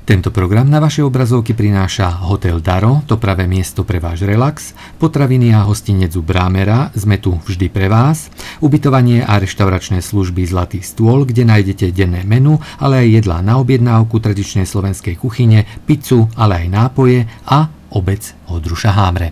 Tento program na vaše obrazovky prináša Hotel Daro, to pravé miesto pre váš relax, potraviny a hostinec u Brámera, sme tu vždy pre vás, ubytovanie a reštauračné služby Zlatý stôl, kde nájdete denné menu, ale aj jedlá na objednávku tradičnej slovenskej kuchyne, pizzu, ale aj nápoje a obec Oldruša Hámre.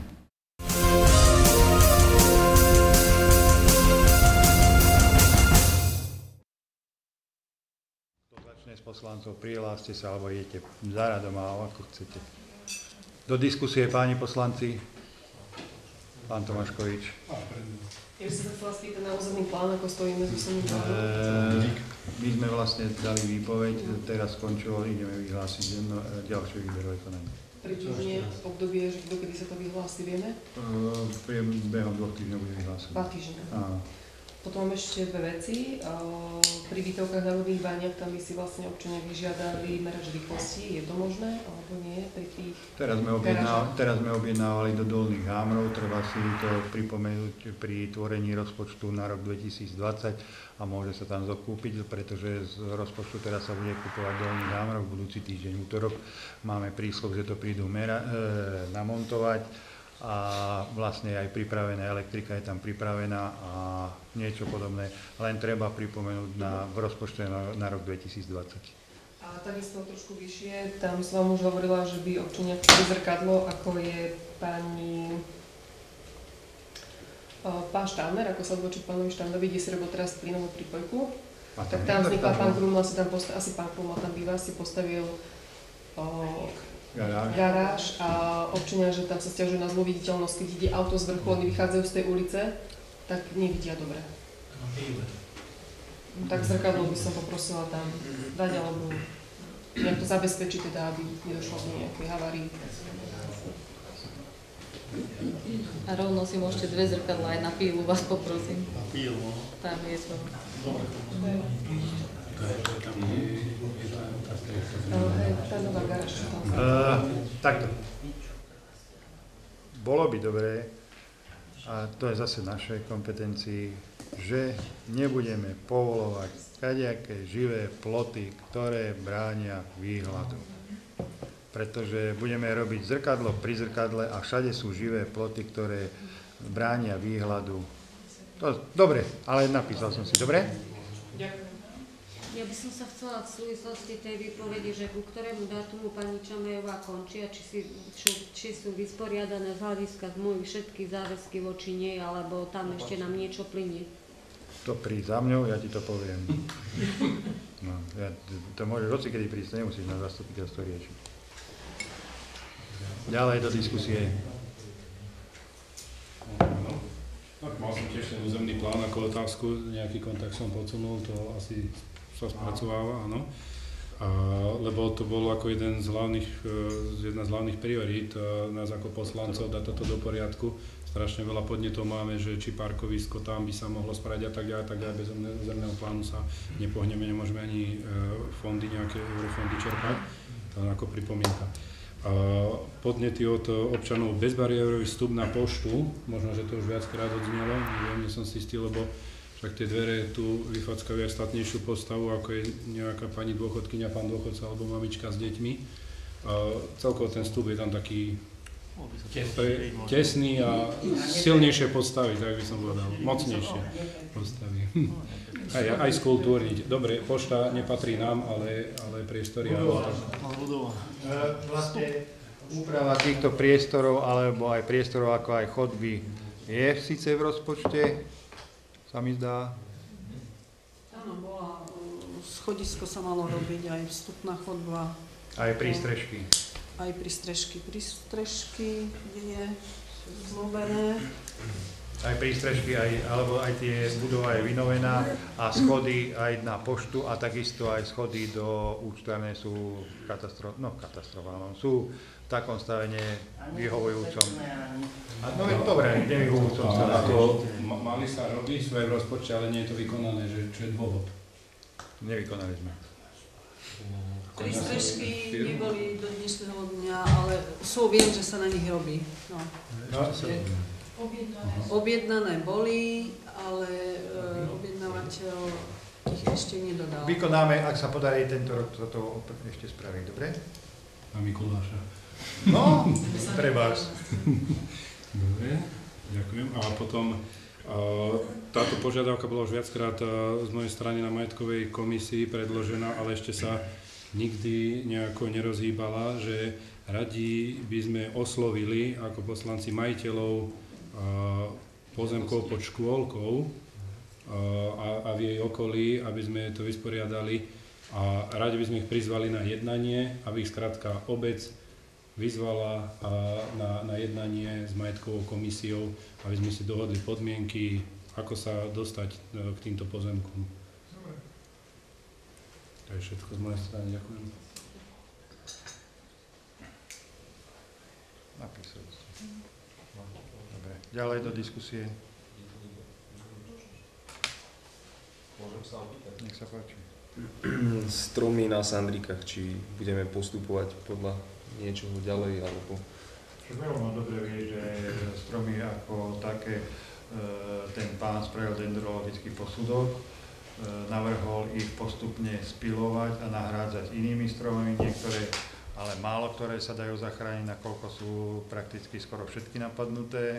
Poslancov, prihláste sa, alebo idete za radom, alebo ako chcete. Do diskusie, páni poslanci. Pán Tomáškovič. Ja by som sa chcela spýtať na územný plán, ako stojíme s územným plánom. My sme vlastne dali výpoveď, teraz skončilo, ideme vyhlásiť ďalšie výberové konanie. Pričom obdobie, že dokedy sa to vyhlási, vieme? Behom 2 týždňov bude vyhlásené. 2 týždne. Áno. Potom mám ešte dve veci. Pri Bytovkách na Rudných bániach tam by si vlastne občania vyžiadali merač rýchlosti. Je to možné, alebo nie? Pri tých teraz sme objednávali do Dolných Hámrov. Treba si to pripomenúť pri tvorení rozpočtu na rok 2020 a môže sa tam zakúpiť, pretože z rozpočtu teraz sa bude kupovať Dolných Hámrov. Budúci týždeň útorok máme prísľub, že to prídu namontovať. A vlastne aj pripravená elektrika je tam pripravená a niečo podobné, len treba pripomenúť v rozpočte na rok 2020. A takisto trošku vyššie, tam som vám už hovorila, že by občania chceli zrkadlo, ako je pán Štámer, ako sa odvočiť pánovi Štámerovi, kde si robil teraz plynovú prípojku. Tak tam vznikla pán Krumla, asi pán Krumla tam býva, si postavil garáž a občania, že tam sa sťažujú na zlú viditeľnosť, keď ide auto z vrchu, oni vychádzajú z tej ulice, tak nevidia dobre. Tak zrkadlo by som poprosila tam dať, alebo nejak to zabezpečiť, teda, aby nedošlo k nejakej havárii. A rovno si môžete 2 zrkadlá aj na pílu, vás poprosím. Na pílu? Tam je to. Tá nová garáž, čo tam takto. Bolo by dobré, a to je zase našej kompetencii, že nebudeme povolovať kadejaké živé ploty, ktoré bránia výhľadu. Pretože budeme robiť zrkadlo pri zrkadle a všade sú živé ploty, ktoré bránia výhľadu. Dobre, ale napísal som si. Dobre? Ďakujem. Ja by som sa chcela v súvislosti tej výpovedi, že ku ktorému dátumu pani Čamejová končí a či sú vysporiadané z hľadiska zmluvy všetky záväzky voči nej, alebo tam ešte nám niečo plynie. To príď za mňou, ja ti to poviem. No, to môžeš hocikedy prísť, nemusíš na zastupiteľstvo riešiť. Ďalej do diskusie. Tak mal som tiež ten územný plán ako otázku, nejaký kontakt som podsunul, to asi sa spracováva, áno. Lebo to bol ako jedna z hlavných priorít nás ako poslancov dať toto do poriadku. Strašne veľa podnetov máme, že či parkovisko tam by sa mohlo spraviť a tak ďalej, bez územného plánu sa nepohneme, nemôžeme ani nejaké eurofondy čerpať, ako pripomienka. Podnety od občanov bezbariérový vstup na poštu, možno, že to už viackrát odznelo, neviem, nie som si istý, lebo však tie dvere tu vyfackajú aj statnejšiu postavu, ako je nejaká pani dôchodkyňa, pán dôchodca alebo mamička s deťmi. Celkovo ten vstup je tam taký tesný a silnejšie postavy, tak by som povedal, mocnejšie postavy. Aj skultúrniť. Dobre, pošta nepatrí nám, ale priestory. Vlastne úprava týchto priestorov, alebo aj priestorov ako aj chodby je síce v rozpočte, sa mi zdá. Áno, schodisko sa malo robiť, aj vstupná chodba. Aj prístrežky. Aj prístrežky. Prístrežky, kde je zlobené. Aj prístrežky, alebo aj tie budova je vynovená a schody aj na poštu a takisto aj schody do účtárne sú katastrofálne. Sú v takom stave nevyhovujúcom. No dobre, nevyhovujúcom stave. Mali sa robiť svoje v rozpočte, ale nie je to vykonané, že čo je dôvod? Nevykonali sme. Prístrežky neboli do dnešného dňa, ale viem, že sa na nich robí. No. Objednané boli, ale objednávateľ ich ešte nedodal. Vykonáme, ak sa podarí tento rok toto ešte spraviť, dobre? Na Mikuláša. No, pre vás. Dobre, ďakujem. A potom táto požiadavka bola už viackrát z mojej strany na majetkovej komisii predložená, ale ešte sa nikdy nejako nerozhýbala, že radi by sme oslovili ako poslanci majiteľov pozemkov pod škôlkou a v jej okolí, aby sme to vysporiadali a radi by sme ich prizvali na jednanie, aby ich skrátka obec vyzvala na jednanie s majetkovou komisiou, aby sme si dohodli podmienky, ako sa dostať k týmto pozemkom. To je všetko z mojej strany. Ďakujem. Napísali ste. Dobre. Ďalej do diskusie. Môžem sa opýtať? Nech sa páči. Stromy na Sandrikách, či budeme postupovať podľa niečoho ďalej, alebo... Veľmi dobre vie, že stromy ako také, ten pán spravil dendrologický posudok, navrhol ich postupne spilovať a nahrádzať inými stromami, niektoré, ale málo ktoré sa dajú zachrániť, nakoľko sú prakticky skoro všetky napadnuté.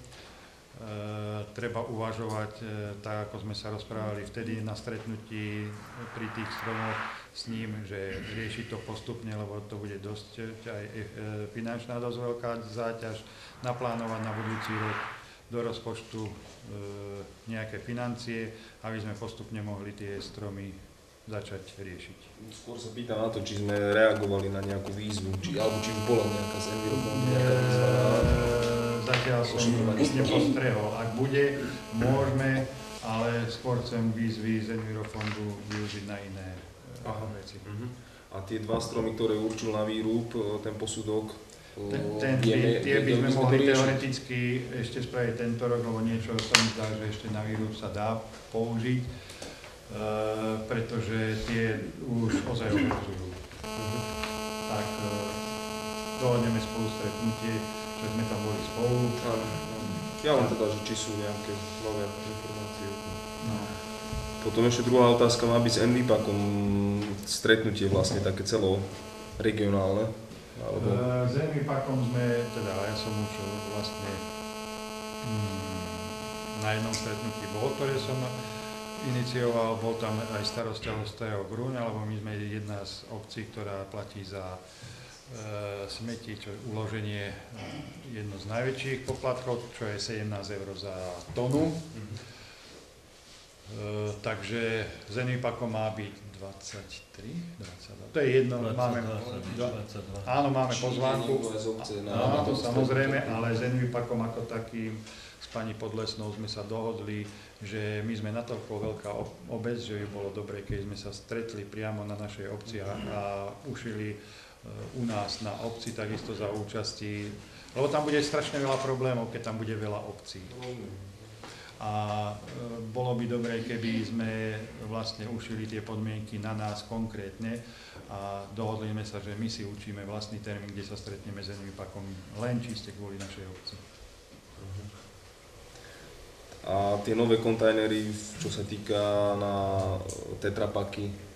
Treba uvažovať, tak ako sme sa rozprávali vtedy na stretnutí pri tých stromoch s ním, že riešiť to postupne, lebo to bude dosť aj finančná dosť veľká záťaž, naplánovať na budúci rok do rozpočtu nejaké financie, aby sme postupne mohli tie stromy začať riešiť. Skôr sa pýtam na to, či sme reagovali na nejakú výzvu, alebo či bola nejaká z Envirofondu, nejaká výzva na... Zatiaľ som nepostrehol. Ak bude, môžeme, ale skôr chcem výzvy z Envirofondu využiť na iné veci. A tie dva stromy, ktoré určil na výrub, ten posudok, tie by sme mohli teoreticky ešte spraviť tento rok, lebo niečo sa mi zdá, že ešte na výrub sa dá použiť, pretože tie už ozaj ohrozujú. Tak dohodneme spolu stretnutie, že sme tam boli spolu. Ja len teda, že či sú nejaké nové informácie. No. Potom ešte druhá otázka má byť s NVPACom stretnutie vlastne také celoregionálne. Alebo... S NVPACom sme, teda ja som už vlastne na jednom stretnutí bol, ktoré som inicioval, bol tam aj starosta Hostého Grúň, alebo my sme jedna z obcí, ktorá platí za smeti, čo uloženie jedno z najväčších poplatkov, čo je 17 eur za tonu. Takže s NVPACom má byť 23, 22, to je jedno, 22, máme, 22. Áno, máme pozvánku, áno, samozrejme, ale s NVPACom ako takým, s pani Podlesnou sme sa dohodli, že my sme natoľko veľká obec, že by bolo dobre, keď sme sa stretli priamo na našej obci a ušili u nás na obci takisto za účasti, lebo tam bude strašne veľa problémov, keď tam bude veľa obcí. A bolo by dobré, keby sme vlastne ušili tie podmienky na nás konkrétne a dohodli sme sa, že my si učíme vlastný termín, kde sa stretneme s NVPACom len čiste kvôli našej obci. A tie nové kontajnery, čo sa týka na tetrapaky,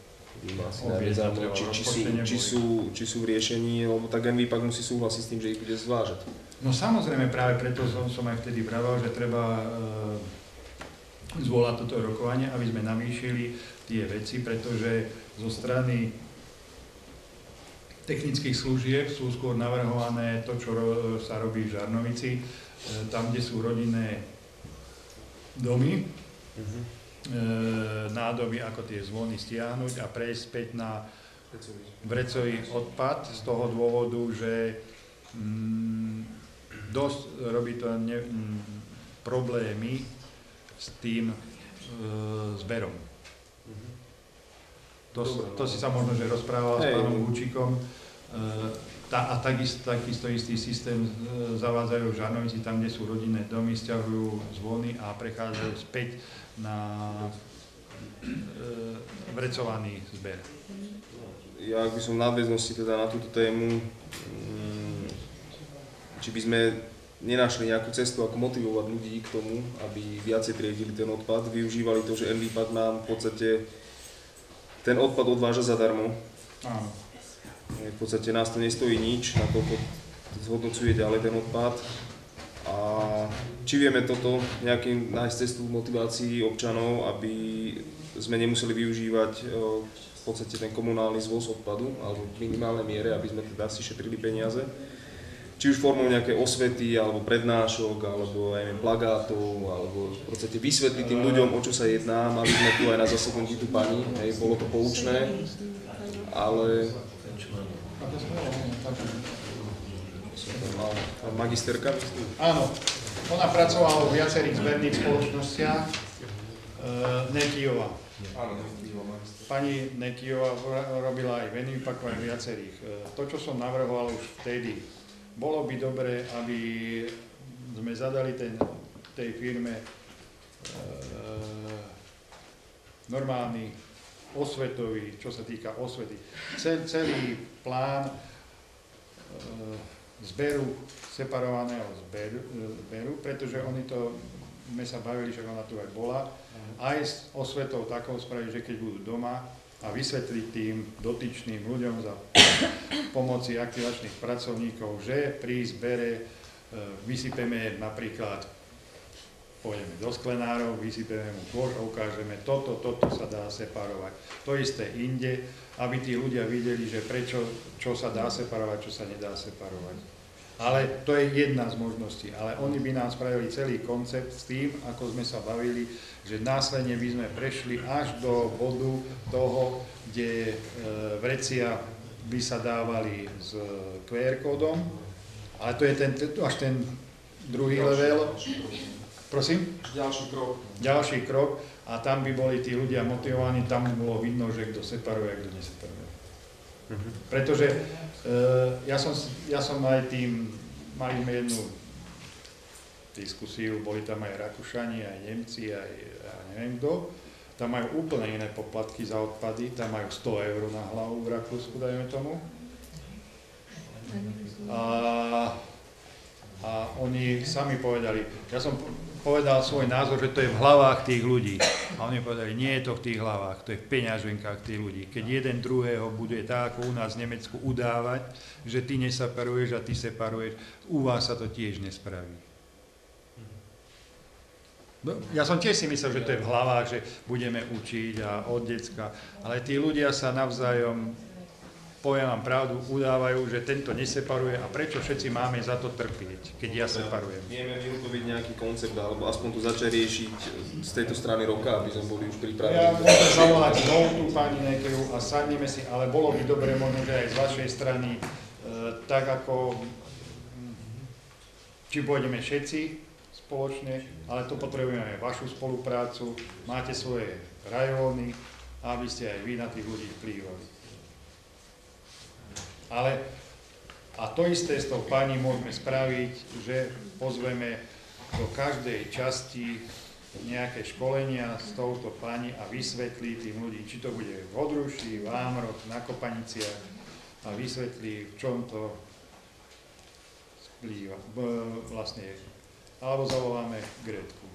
či sú v riešení, lebo tak NVPAC musí súhlasiť s tým, že ich bude zvážať. No samozrejme, práve preto som aj vtedy vravel, že treba zvolať toto rokovanie, aby sme navýšili tie veci, pretože zo strany technických služieb sú skôr navrhované to, čo sa robí v Žarnovici, tam, kde sú rodinné domy, nádoby, ako tie zvony stiahnuť a prejsť späť na vrecový odpad z toho dôvodu, že dosť robí to problémy s tým zberom. To si sa možno, že rozprával s pánom Vúčikom. A takisto istý systém zavádzajú v Žarnovici, tam, kde sú rodinné domy, sťahujú zvony a prechádzajú späť na vrecovaný zber. Ja by som v nadväznosti teda na túto tému, či by sme nenašli nejakú cestu, ako motivovať ľudí k tomu, aby viacej triedili ten odpad, využívali to, že NVPAC nám v podstate ten odpad odváža zadarmo. Áno. V podstate nás to nestojí nič, nakoľko zhodnocuje ďalej ten odpad. A či vieme toto nejakým nájsť cestu motivácii občanov, aby sme nemuseli využívať v podstate ten komunálny zvoz odpadu, alebo v minimálnej miere, aby sme teda si šetrili peniaze. Či už formou nejaké osvety, alebo prednášok, alebo aj neviem, plagátov, alebo v podstate vysvetliť tým ľuďom, o čo sa jedná. Mali sme tu aj na zasadnutí tu pani, hej, bolo to poučné, ale... Magisterka? Áno, ona pracovala v viacerých zberných spoločnostiach. Nekijová. Pani Nekijová robila aj v Envipaku, aj viacerých. To, čo som navrhoval už vtedy, bolo by dobré, aby sme zadali tej firme normálny osvetový, čo sa týka osvety. Celý plán zberu, separovaného zberu, pretože oni to, sme sa bavili, že ona tu aj bola, aj s osvetou takou spraviť, že keď budú doma a vysvetliť tým dotyčným ľuďom za pomoci aktivačných pracovníkov, že pri zbere vysypeme napríklad, pôjdeme do sklenárov, vysypeme mu koš a ukážeme toto sa dá separovať. To isté inde, aby tí ľudia videli, že čo sa dá separovať, čo sa nedá separovať. Ale to je jedna z možností. Ale oni by nám spravili celý koncept s tým, ako sme sa bavili, že následne by sme prešli až do bodu toho, kde vrecia by sa dávali s QR kódom. Ale to je až ten druhý level. Prosím? Ďalší krok. A tam by boli tí ľudia motivovaní, tam by bolo vidno, že kto separuje a kto neseparuje. Pretože ja som aj tým, mali sme jednu diskusiu, boli tam aj Rakúšani, aj Nemci, aj ja neviem kto. Tam majú úplne iné poplatky za odpady, tam majú 100 eur na hlavu v Rakúsku, dajme tomu. A oni sami povedali, ja som povedal svoj názor, že to je v hlavách tých ľudí. A oni povedali, nie je to v tých hlavách, to je v peňaženkách tých ľudí. Keď jeden druhého bude tak ako u nás v Nemecku udávať, že ty neseparuješ a ty separuješ, u vás sa to tiež nespraví. No, ja som tiež si myslel, že to je v hlavách, že budeme učiť a od decka, ale tí ľudia sa navzájom, poviem vám pravdu, udávajú, že tento neseparuje a prečo všetci máme za to trpieť, keď ja separujem. Vieme vyhotoviť nejaký koncept, alebo aspoň to začať riešiť z tejto strany roka, aby sme boli už pripravení. Ja môžem zavolať znovu tú pani Nekeju a sadneme si, ale bolo by dobre možno, že aj z vašej strany, tak ako, či pôjdeme všetci spoločne, ale to potrebujeme aj vašu spoluprácu, máte svoje rajóny, aby ste aj vy na tých ľudí vplývali. Ale, a to isté s tou pani môžeme spraviť, že pozveme do každej časti nejaké školenia s touto pani a vysvetlí tým ľudí, či to bude v Odruši, v Ámroch, na Kopaniciach a vysvetlí, v čom to splýva, vlastne je. Alebo zavoláme Gretku.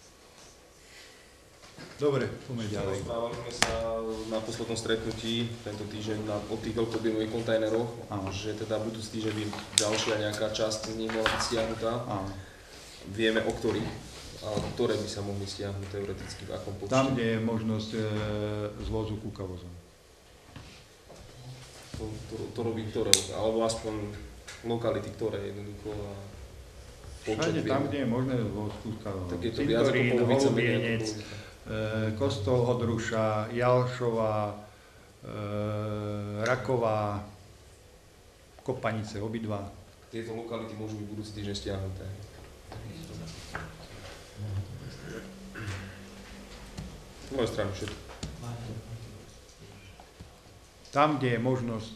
Dobre, poďme ďalej. Rozprávali sme sa na poslednom stretnutí tento týždeň o tých veľkoobjemových kontajneroch, že teda budúci týždeň by ďalšia nejaká časť z nich mohla byť stiahnutá. Vieme o ktorých, ale ktoré by sa mohli stiahnuť teoreticky, v akom počte? Tam, kde je možnosť zvozu kúkavozom. To robí ktoré? Alebo aspoň lokality, ktoré jednoducho a počet vieme. Tam, kde je možné zvoz kúkavozom. Tak je to viac ako polovica, menej ako polovica. Kostol Odruša, Jalšová, Raková, Kopanice, obidva. Tieto lokality môžu byť budúci týždeň stiahnuté. Z mojej strany všetko. Tam, kde je možnosť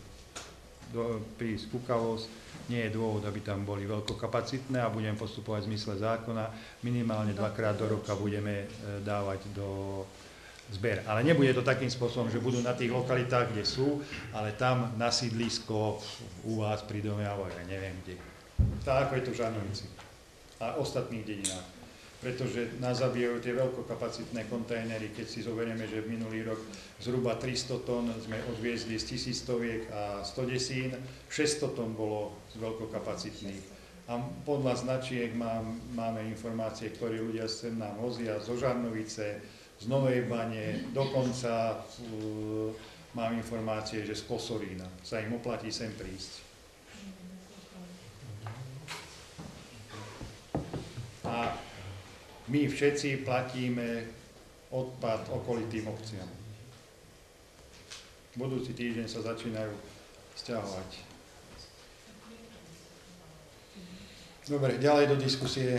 prísť kúkavosť, nie je dôvod, aby tam boli veľkokapacitné a budeme postupovať v zmysle zákona. Minimálne 2-krát do roka budeme dávať do zber. Ale nebude to takým spôsobom, že budú na tých lokalitách, kde sú, ale tam na sídlisko u vás pri dome, alebo ja neviem kde. Tak ako je to v Žarnovici a ostatných dedinách. pretože nás zabijajú tie veľkokapacitné kontajnery. Keď si zoberieme, že minulý rok zhruba 300 tón sme odviezli z 1000 a 100 desín, 600 tón bolo z veľkokapacitných. A podľa značiek máme informácie, ktorí ľudia sem nám vozia zo Žarnovice, z Novej Bane, dokonca mám informácie, že z Kosorína sa im oplatí sem prísť. A my všetci platíme odpad okolitým obciam. Budúci týždeň sa začínajú sťahovať. Dobre, ďalej do diskusie.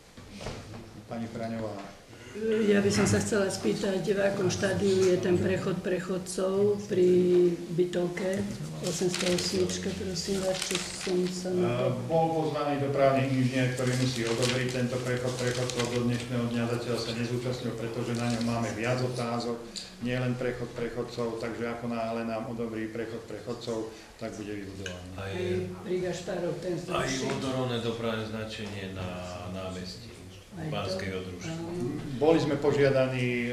Pani Praňová. Ja by som sa chcela spýtať, v akom štádiu je ten prechod prechodcov pri bytovke 808, prosím vás, čo som sa na to... Bol pozvaný dopravný inžinier, ktorý musí odobriť tento prechod prechodcov. Do dnešného dňa zatiaľ sa nezúčastnil, pretože na ňom máme viac otázok, nie len prechod prechodcov, takže ako náhle nám odobrí prechod prechodcov, tak bude vybudovaný. Aj pri Gašpárov ten zdravší. Aj vodorovné dopravné značenie na námestí v Banskej Odruši. Boli sme požiadaní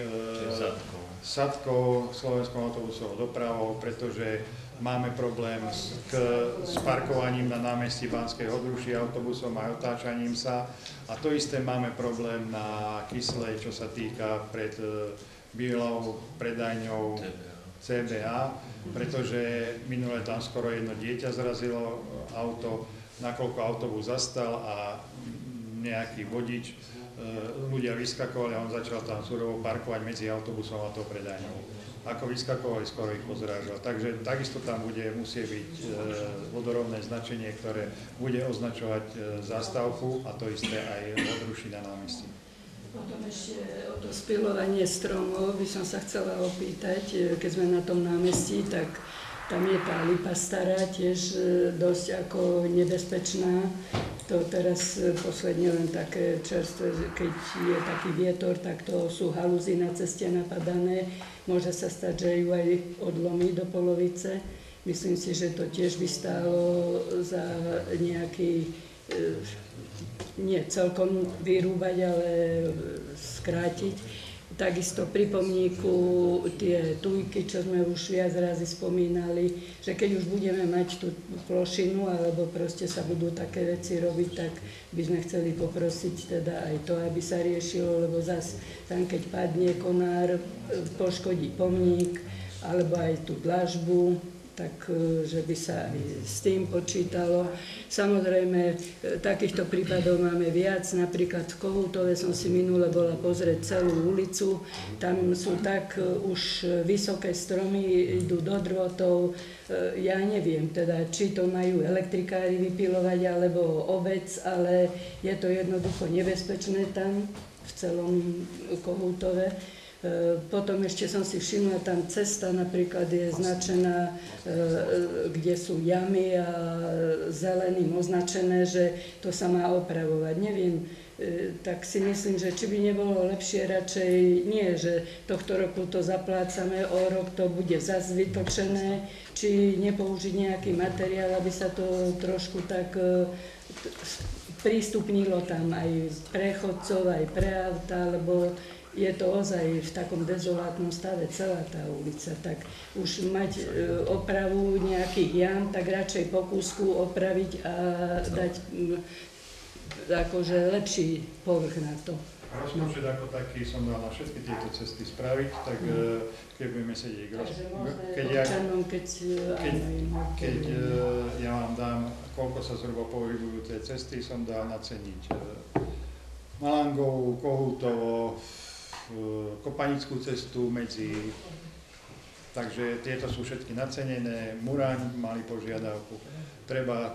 Sadkou, Slovenskou autobusovou dopravou, pretože máme problém s parkovaním na námestí Banskej Odruši autobusom a otáčaním sa. A to isté máme problém na Kyslej, čo sa týka pred bývalou predajňou CBA, pretože minule tam skoro jedno dieťa zrazilo auto, nakoľko autobus zastal a nejaký vodič, ľudia vyskakovali a on začal tam surovo parkovať medzi autobusom a tou predajňou. Ako vyskakovali, skoro ich pozrážal. Takže takisto tam musí byť vodorovné značenie, ktoré bude označovať zastávku a to isté aj Odruši na námestí. Potom ešte o to spilovanie stromov by som sa chcela opýtať, keď sme na tom námestí, tak tam je tá lipa stará tiež dosť ako nebezpečná. To teraz posledne len také čerstvé, keď je taký vietor, tak to sú halúzy na ceste napadané. Môže sa stať, že ju aj odlomí do polovice. Myslím si, že to tiež by stálo za nejaký, nie celkom vyrúbať, ale skrátiť. Takisto pri pomníku tie tujky, čo sme už viac razy spomínali, že keď už budeme mať tú plošinu, alebo proste sa budú také veci robiť, tak by sme chceli poprosiť teda aj to, aby sa riešilo, lebo zase tam, keď padne konár, poškodí pomník, alebo aj tú dlažbu, tak že by sa aj s tým počítalo. Samozrejme, takýchto prípadov máme viac. Napríklad v Kohútove som si minule bola pozrieť celú ulicu. Tam sú tak už vysoké stromy, idú do drôtov. Ja neviem teda, či to majú elektrikári vypilovať, alebo obec, ale je to jednoducho nebezpečné tam v celom Kohútove. Potom ešte som si všimla, tam cesta napríklad je značená, kde sú jamy a zeleným označené, že to sa má opravovať. Neviem, tak si myslím, že či by nebolo lepšie radšej nie, že tohto roku to zaplácame, o rok to bude zase vytočené, či nepoužiť nejaký materiál, aby sa to trošku tak prístupnilo tam aj prechodcov, aj pre auta, lebo je to ozaj v takom dezolátnom stave celá tá ulica, tak už mať opravu nejakých jam, tak radšej po kúsku opraviť a dať akože lepší povrch na to. Rozpočet ako taký som dal na všetky tieto cesty spraviť, tak keď budeme sedieť keď ja vám dám, koľko sa zhruba pohybujú tie cesty, som dal naceniť Malangovú, Kohútovo, Kopanickú cestu medzi, takže tieto sú všetky nacenené. Muraň mali požiadavku, treba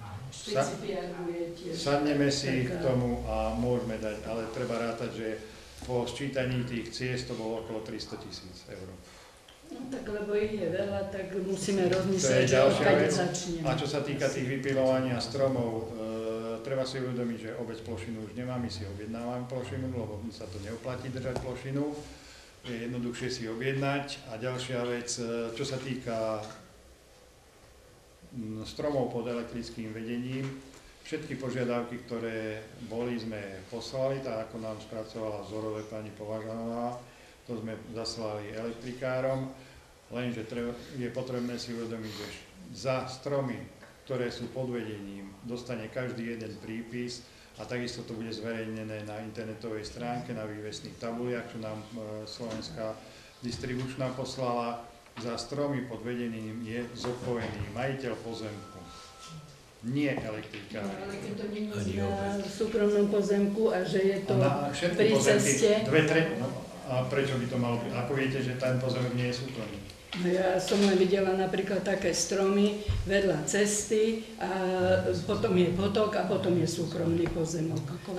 sadneme si k tomu a môžeme dať, ale treba rátať, že po sčítaní tých ciest to bolo okolo 300 000 eur. No tak lebo ich je veľa, tak musíme rozmýšľať, že odkiaľ začneme. A čo sa týka tých vypilovania stromov, treba si uvedomiť, že obec plošinu už nemá, my si objednávame plošinu, lebo sa to neoplatí držať plošinu. Je jednoduchšie si objednať. A ďalšia vec, čo sa týka stromov pod elektrickým vedením, Všetky požiadavky, ktoré boli, sme poslali, tak ako nám spracovala vzorové pani Považanová, to sme zaslali elektrikárom, lenže je potrebné si uvedomiť, že za stromy, ktoré sú pod vedením, dostane každý jeden prípis a takisto to bude zverejnené na internetovej stránke, na vývesných tabuliach, čo nám Slovenská distribučná poslala. Za stromy pod vedením je zodpovedný majiteľ pozemku, nie elektrikár. Ale keď to nie je na súkromnom pozemku a že je to pri pozemky, ceste... A prečo by to malo byť? Ako viete, že ten pozemek nie je súkromný? No ja som len videla napríklad také stromy vedľa cesty a potom je potok a potom je súkromný pozemok.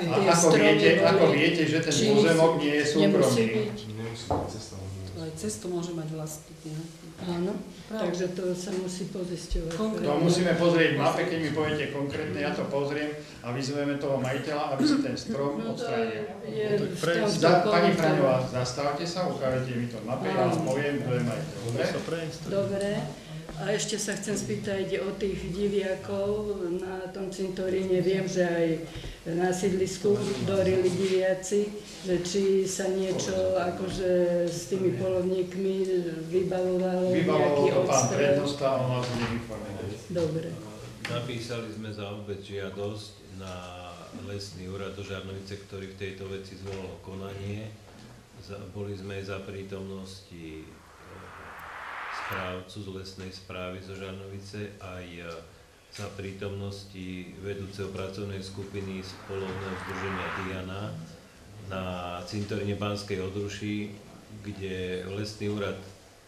Ako viete, že ten pozemok nie je súkromný? Nemusí byť cesta. Aj cestu môže mať vlastník. Áno, takže to sa musí pozisťovať. To musíme pozrieť v mape, keď mi poviete konkrétne, ja to pozriem a vyzveme toho majiteľa, aby si ten strom odstránil. Pani Fraňová, zastavte sa, ukážete mi to v mape, ja vám poviem, kto je majiteľ. Dobre. A ešte sa chcem spýtať o tých diviakov na tom cintoríne. Viem, že aj na sídlisku dorili diviaci, že či sa niečo akože s tými polovníkmi vybavovalo, nejaký to pán odstrel. prednosta, on vás bude informovať. Dobre. Napísali sme za obec žiadosť na lesný úrad do Žarnovice, ktorý v tejto veci zvolal konanie. Boli sme za prítomnosti správcu z lesnej správy zo Žarnovice aj za prítomnosti vedúceho pracovnej skupiny z polovného združenia Diana na cintoríne Banskej Odruši, kde lesný úrad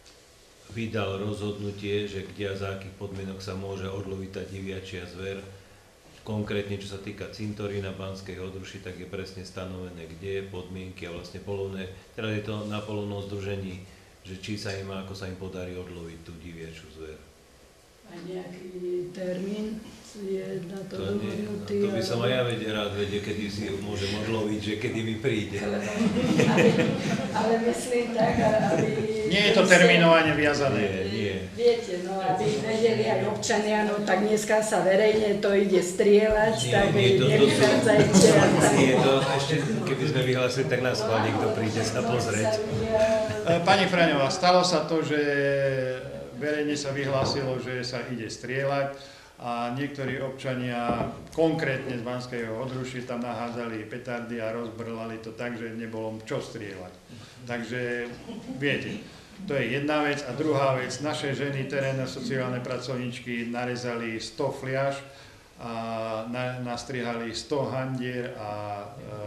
vydal rozhodnutie, že kde a za akých podmienok sa môže odloviť tá diviačia zver. Konkrétne, čo sa týka cintorína Banskej Odruši, tak je presne stanovené, kde, podmienky a vlastne polovné, teraz je to na polovnom združení, že či sa im, ako sa im podarí odloviť tú diviaču zver. A nejaký termín je na to dohodnutý? To by som aj ja rád vedel, kedy si ju môžem odloviť, že kedy mi príde. Ale myslím tak, aby... Nie je to termínovane viazané. Nie. Viete, no aby vedeli aj občania, no tak dneska sa verejne to ide strieľať, tak nevychádzajte. Nie, to ešte, keby sme vyhlásili, tak nás chváli, kto príde sa pozrieť. Pani Fraňová, stalo sa to, že verejne sa vyhlásilo, že sa ide strieľať a niektorí občania, konkrétne z Banskej Odruši, tam nahádzali petardy a rozbrlali to tak, že nebolo čo strieľať. Takže viete, to je jedna vec. A druhá vec, naše ženy, terénne sociálne pracovníčky narezali 100 fliaš a nastrihali 100 handier a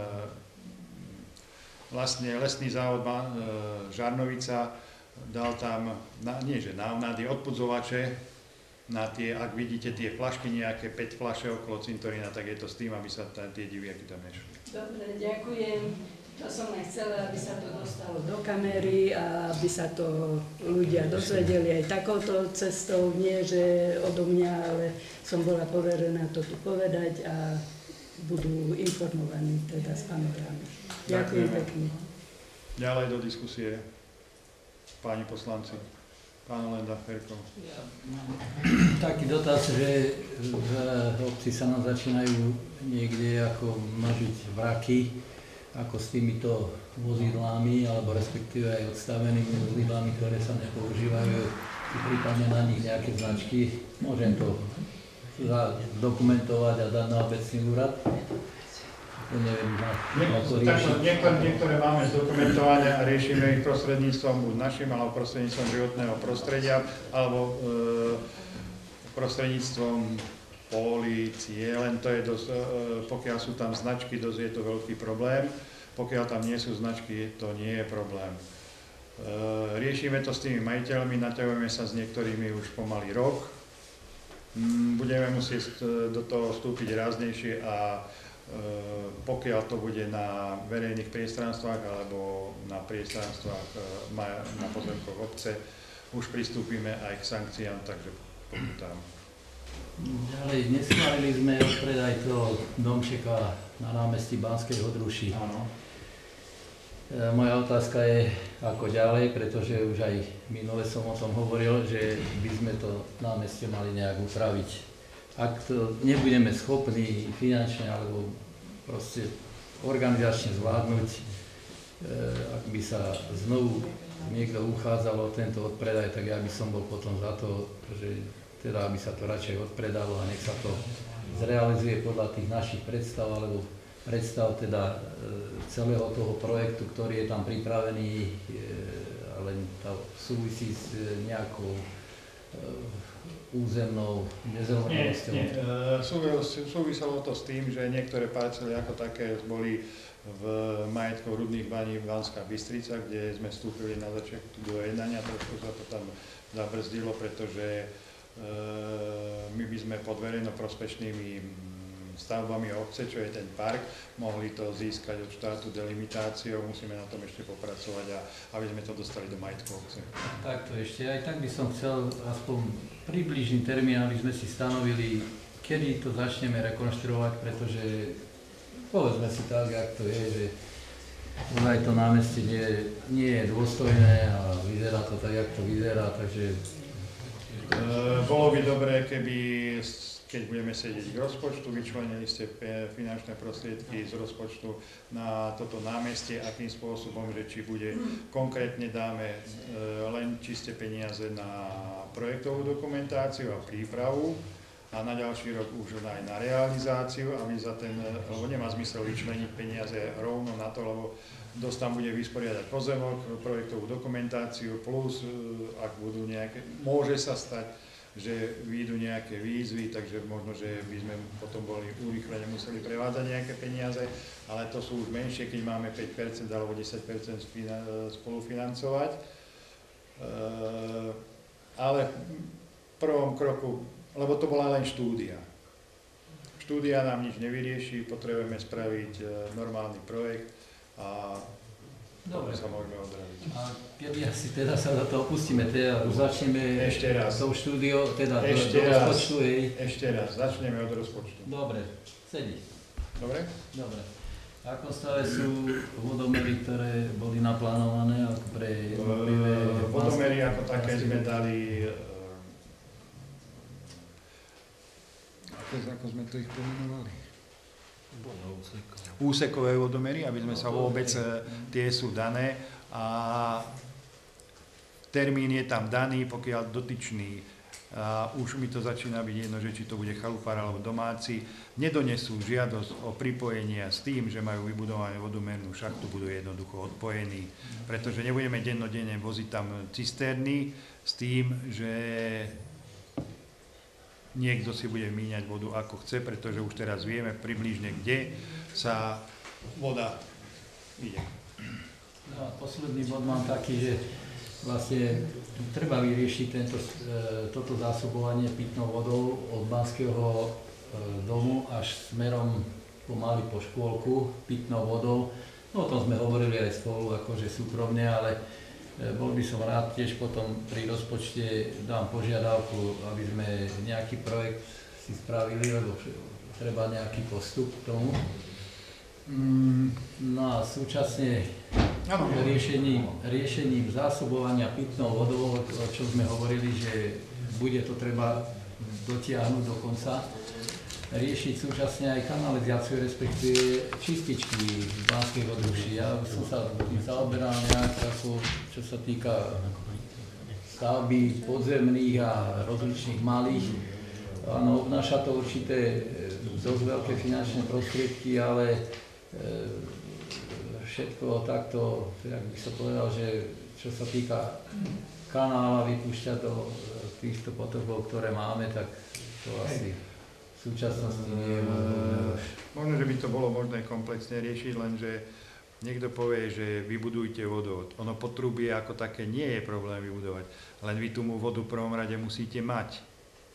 vlastne lesný závod Žarnovica dal tam, nie že návnady, odpudzovače na tie, ak vidíte tie flašky, nejaké 5 fľaše okolo cintorína, tak je to s tým, aby sa tie diviaky tam nešli. Dobre, ďakujem. To som len chcela, aby sa to dostalo do kamery a aby sa to ľudia dozvedeli aj takouto cestou. Nie, že odo mňa, ale som bola poverená to tu povedať a budú informovaní teda s panorámy. Ďakujem pekne. Ďalej do diskusie. Páni poslanci, pán Lenda, Ferko. Ja mám taký dotaz, že v obci sa nám začínajú niekde ako mažiť vraky, ako s týmito vozidlami, alebo respektíve aj odstavenými vozidlami, ktoré sa nepoužívajú, prípadne na nich nejaké značky. Môžem to dokumentovať a dať na obecný úrad? Neviem, ako riešiť. Niektoré máme zdokumentované a riešime ich prostredníctvom buď našim, alebo prostredníctvom životného prostredia, alebo prostredníctvom polície, len to je dosť, pokiaľ sú tam značky, dosť je to veľký problém. Pokiaľ tam nie sú značky, to nie je problém. Riešime to s tými majiteľmi, naťahujeme sa s niektorými už pomaly rok. Budeme musieť do toho vstúpiť ráznejšie a pokiaľ to bude na verejných priestranstvách alebo na priestranstvách na pozemkoch obce, už pristúpime aj k sankciám, takže pokutám. Ďalej, neschválili sme odpredaj toho domčeka na námestí Banskej Odruši. Áno. Moja otázka je, ako ďalej, pretože už aj minule som o tom hovoril, že by sme to námestie mali nejak upraviť. ak to nebudeme schopní finančne alebo proste organizačne zvládnuť, ak by sa znovu niekto uchádzal o tento odpredaj, tak ja by som bol potom za to, že teda aby sa to radšej odpredalo a nech sa to zrealizuje podľa tých našich predstav alebo predstav teda celého toho projektu, ktorý je tam pripravený, len to súvisí s nejakou územnou nezrovnalosťou. Nie. Súviselo to s tým, že niektoré parcely ako také boli v majetkoch Rudných baní v Banská Bystrica, kde sme vstúpili na začiatku do jednania, trošku sa to tam zabrzdilo, pretože my by sme pod verejnoprospešnými stavbami obce, čo je ten park, mohli to získať od štátu delimitáciou, musíme na tom ešte popracovať a aby sme to dostali do majetku obce. Takto ešte, aj tak by som chcel aspoň približný termín, aby sme si stanovili, kedy to začneme rekonštruovať, pretože povedzme si tak, jak to je, že aj to námestie nie je dôstojné a vyzerá to tak, jak to vyzerá, takže... Bolo by dobré, keď budeme sedieť k rozpočtu, vyčlenili ste finančné prostriedky z rozpočtu na toto námestie, akým spôsobom, že či bude konkrétne dáme len čisté peniaze na projektovú dokumentáciu a prípravu, a na ďalší rok už aj na realizáciu, aby lebo nemá zmysel vyčleniť peniaze rovno na to, lebo dosť tam bude vysporiadať pozemok, projektovú dokumentáciu, plus ak budú nejaké, môže sa stať, že vyjdú nejaké výzvy, takže možno, že by sme potom boli urýchlene museli prevádzať nejaké peniaze, ale to sú už menšie, keď máme 5% alebo 10% spolufinancovať. Ale v prvom kroku, lebo to bola len štúdia. Štúdia nám nič nevyrieši, potrebujeme spraviť normálny projekt a dobre sa môžeme odraziť. A keby asi teda sa do toho pustíme, teda už začneme tou štúdiou, teda do rozpočtu, hej? Ešte raz, začneme od rozpočtu. Dobre, sedí. Dobre? Dobre. V akom stave sú vodomery, ktoré boli naplánované ako pre jednotlivé... Vodomery ako také sme dali... Ako sme to ich pomenovali? Úsekové vodomery, aby sme sa vôbec, tie sú dané a termín je tam daný, pokiaľ dotyčný, už mi to začína byť jedno, že či to bude chalupár alebo domáci, nedonesú žiadosť o pripojenie s tým, že majú vybudovanú vodomernú šachtu, budú jednoducho odpojení, pretože nebudeme dennodenne voziť tam cisterny s tým, že niekto si bude míňať vodu ako chce, pretože už teraz vieme približne, kde sa voda ide. No a posledný bod mám taký, že vlastne treba vyriešiť toto zásobovanie pitnou vodou od Banského domu až smerom pomaly po škôlku pitnou vodou. No o tom sme hovorili aj spolu, akože súkromne, ale bol by som rád tiež potom pri rozpočte dám požiadavku, aby sme nejaký projekt si spravili, lebo treba nejaký postup k tomu. No a súčasne riešením zásobovania pitnou vodou, o čom sme hovorili, že bude to treba dotiahnuť do konca, riešiť súčasne aj kanalizáciu, respektíve čističky v Banskej Odruši. Ja som sa zaoberal nejak, čo sa týka stavby podzemných a rozličných malých. Áno, obnáša to určité dosť veľké finančné prostriedky, ale všetko takto, jak by som povedal, že čo sa týka kanála vypúšťať do týchto potokov, ktoré máme, tak to asi v súčasnosti nie je možné. Možno, že by to bolo možné komplexne riešiť, lenže niekto povie, že vybudujte vodovod. Ono potrubie ako také nie je problém vybudovať, len vy tú vodu v prvom rade musíte mať.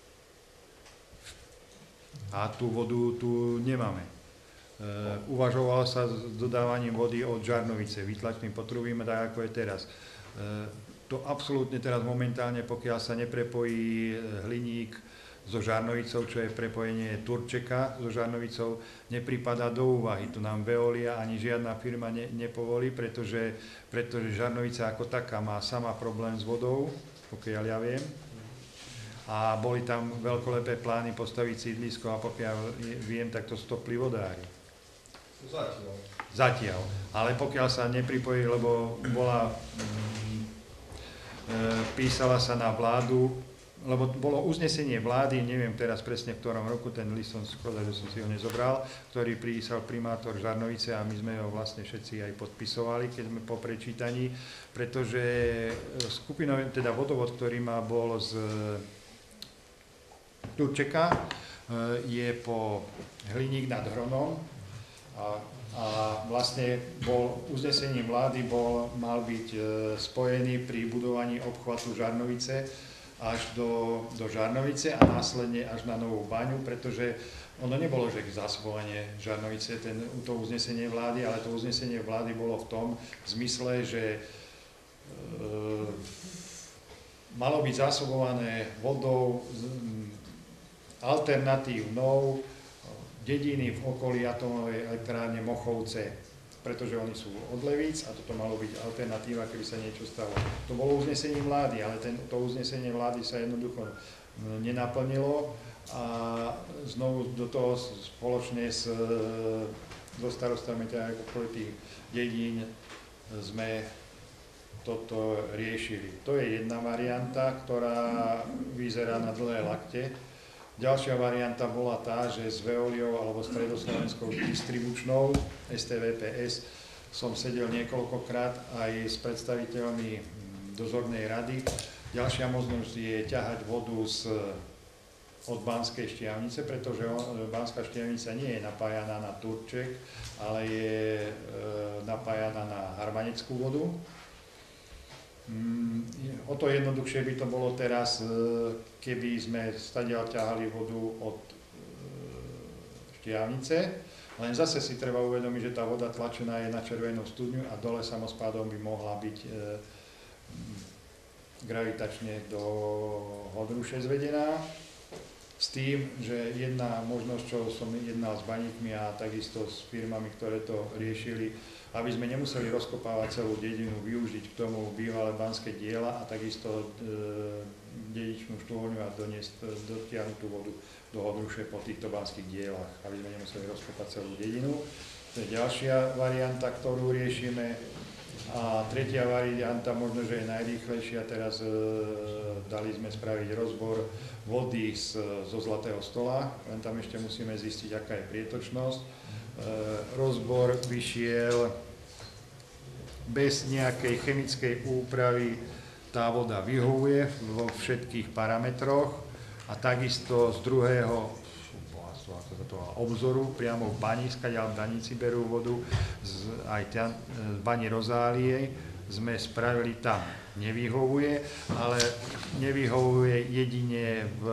A tú vodu tu nemáme. Uvažovalo sa s dodávaním vody od Žarnovice, vytlačným potrubím, tak ako je teraz. To absolútne teraz momentálne, pokiaľ sa neprepojí Hliník so Žarnovicou, čo je prepojenie Turčeka so Žarnovicou, nepripadá do úvahy. Tu nám Veolia ani žiadna firma nepovolí, pretože Žarnovica ako taká má sama problém s vodou, pokiaľ ja viem. a boli tam veľkolepé plány postaviť sídlisko a pokiaľ viem, tak to stopli vodári. Zatiaľ. Ale pokiaľ sa nepripojí, lebo písala sa na vládu, lebo bolo uznesenie vlády, neviem teraz presne v ktorom roku, ten list som škoda, že som si ho nezobral, ktorý písal primátor Žarnovice a my sme ho vlastne všetci aj podpisovali, keď sme po prečítaní, pretože skupinový, teda vodovod, ktorý bol z Turčeka, je po Hliník nad Hronom a vlastne uznesením vlády mal byť spojený pri budovaní obchvatu Žarnovice až do Žarnovice a následne až na Novú Baňu, pretože ono nebolo, že zásobovanie Žarnovice, to uznesenie vlády, ale to uznesenie vlády bolo v tom zmysle, že malo byť zásobované vodou alternatívnou dediny v okolí atomovej elektrárne Mochovce, pretože oni sú od Levíc a toto malo byť alternatíva, keby sa niečo stalo. To bolo uznesenie vlády, ale to uznesenie vlády sa jednoducho nenaplnilo a znovu do toho spoločne so starostami okolitých dedín sme toto riešili. To je jedna varianta, ktorá vyzerá na dlhé lakte. Ďalšia varianta bola tá, že s Veoliou alebo Stredoslovenskou distribučnou STVPS som sedel niekoľkokrát aj s predstaviteľmi dozornej rady. Ďalšia možnosť je ťahať vodu od Banskej Štiavnice, pretože Banská Štiavnica nie je napájaná na Turček, ale je napájaná na Harmaneckú vodu. O to jednoduchšie by to bolo teraz, keby sme stadiaľ ťahali vodu od Štiavnice, len zase si treba uvedomiť, že tá voda tlačená je na Červenú studňu a dole samospádom by mohla byť gravitačne do Hodruše zvedená. S tým, že jedna možnosť, čo som jednal s baníkmi a takisto s firmami, ktoré to riešili, aby sme nemuseli rozkopávať celú dedinu, využiť k tomu bývalé banské diela a takisto dedičnú štôlňu a dotiahnuť tú vodu do Hodruše po týchto banských dielach, aby sme nemuseli rozkopať celú dedinu. To je ďalšia varianta, ktorú riešime. A tretia varianta, možno, že je najrýchlejšia, teraz dali sme spraviť rozbor vody zo Zlatého stola, len tam ešte musíme zistiť, aká je prietočnosť. Rozbor vyšiel bez nejakej chemickej úpravy, tá voda vyhovuje vo všetkých parametroch a takisto z druhého obzoru priamo v bani, skadiaľ baníci berú vodu, aj tam v bani Rozálie sme spravili, tam nevyhovuje, ale nevyhovuje jedine v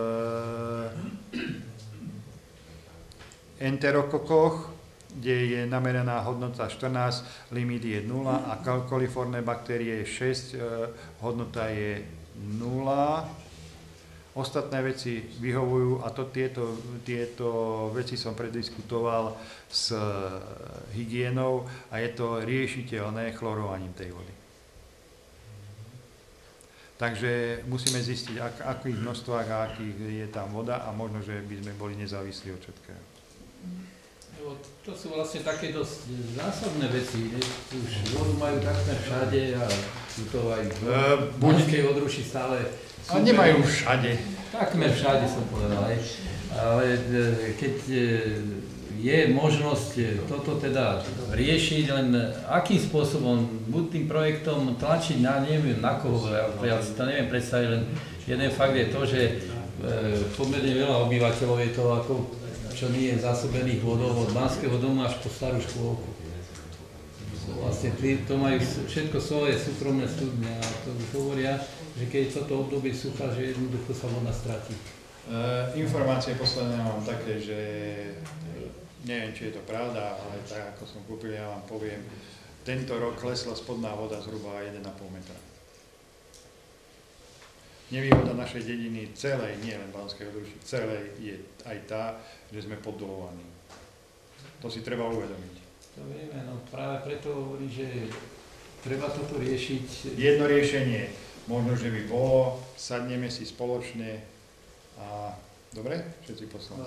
enterokokoch, kde je nameraná hodnota 14, limit je 0 a koliformné baktérie je 6, hodnota je 0. Ostatné veci vyhovujú a tieto veci som prediskutoval s hygienou a je to riešiteľné chlorovaním tej vody. Takže musíme zistiť, akých množstvách a akých je tam voda a možno, že by sme boli nezávislí od všetkého. To sú vlastne také dosť zásadné veci. Už vodu majú takmer všade a to aj v Banskej Hodruši stále. A nemajú všade. Takmer všade som povedal. Ale keď je možnosť toto teda riešiť, len akým spôsobom, buď tým projektom tlačiť na neviem na koho, ja si to neviem predstaviť, len jeden fakt je to, že pomerne veľa obyvateľov je to ako čo nie je zásobených vodou od Banského domu až po starú škôlku. Vlastne to majú všetko svoje súkromné studne a to hovoria, že keď je toto obdobie suchá, že jednoducho sa voda stratí. Informácie posledné mám také, že neviem, či je to pravda, ale tak ako som kúpil, ja vám poviem, tento rok klesla spodná voda zhruba 1,5 metra. Nevýhoda našej dediny celej, nie len Banskej Hodruši, celej je aj tá, že sme poddolovaní. To si treba uvedomiť. To vieme, no práve preto hovorí, že treba toto riešiť. Jedno riešenie, možno, že by bolo, sadneme si spoločne A dobre? Všetci poslanci.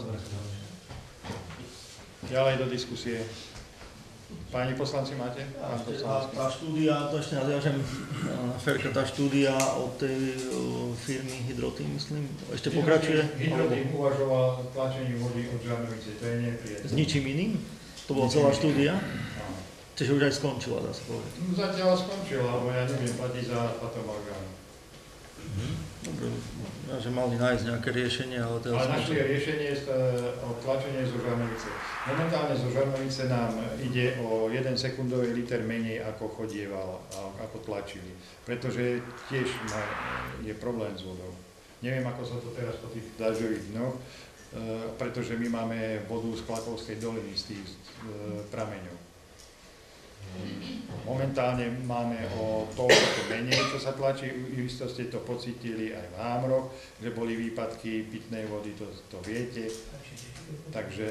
Ďalej do diskusie. Páni poslanci, máte? Tá štúdia, to ešte nadviažem na Ferka, tá štúdia od tej firmy Hydroteam, myslím, ešte pokračuje? Hydroteam uvažoval tlačenie vody od Žarnovice, to je nepriateľné. S ničím iným? To bola celá štúdia? Čiže už aj skončila, dá sa povedať. Zatiaľ skončila, lebo ja neviem platiť za fatomorgánu. Dobre, že mali nájsť nejaké riešenie, ale teraz... Ale našli riešenie o tlačenie zo Žarnovice. Momentálne zo Žarnovice nám ide o 1 sekundový liter menej, ako chodieval, ako tlačili. Pretože tiež je problém s vodou. Neviem, ako sa to teraz po tých dažďových dňoch, pretože my máme vodu z Klakovskej doliny, z tých prameňov. Momentálne máme o toľko menej, čo sa tlačí. Isto ste to pocítili aj v Hámroch, že boli výpadky pitnej vody, to viete. Takže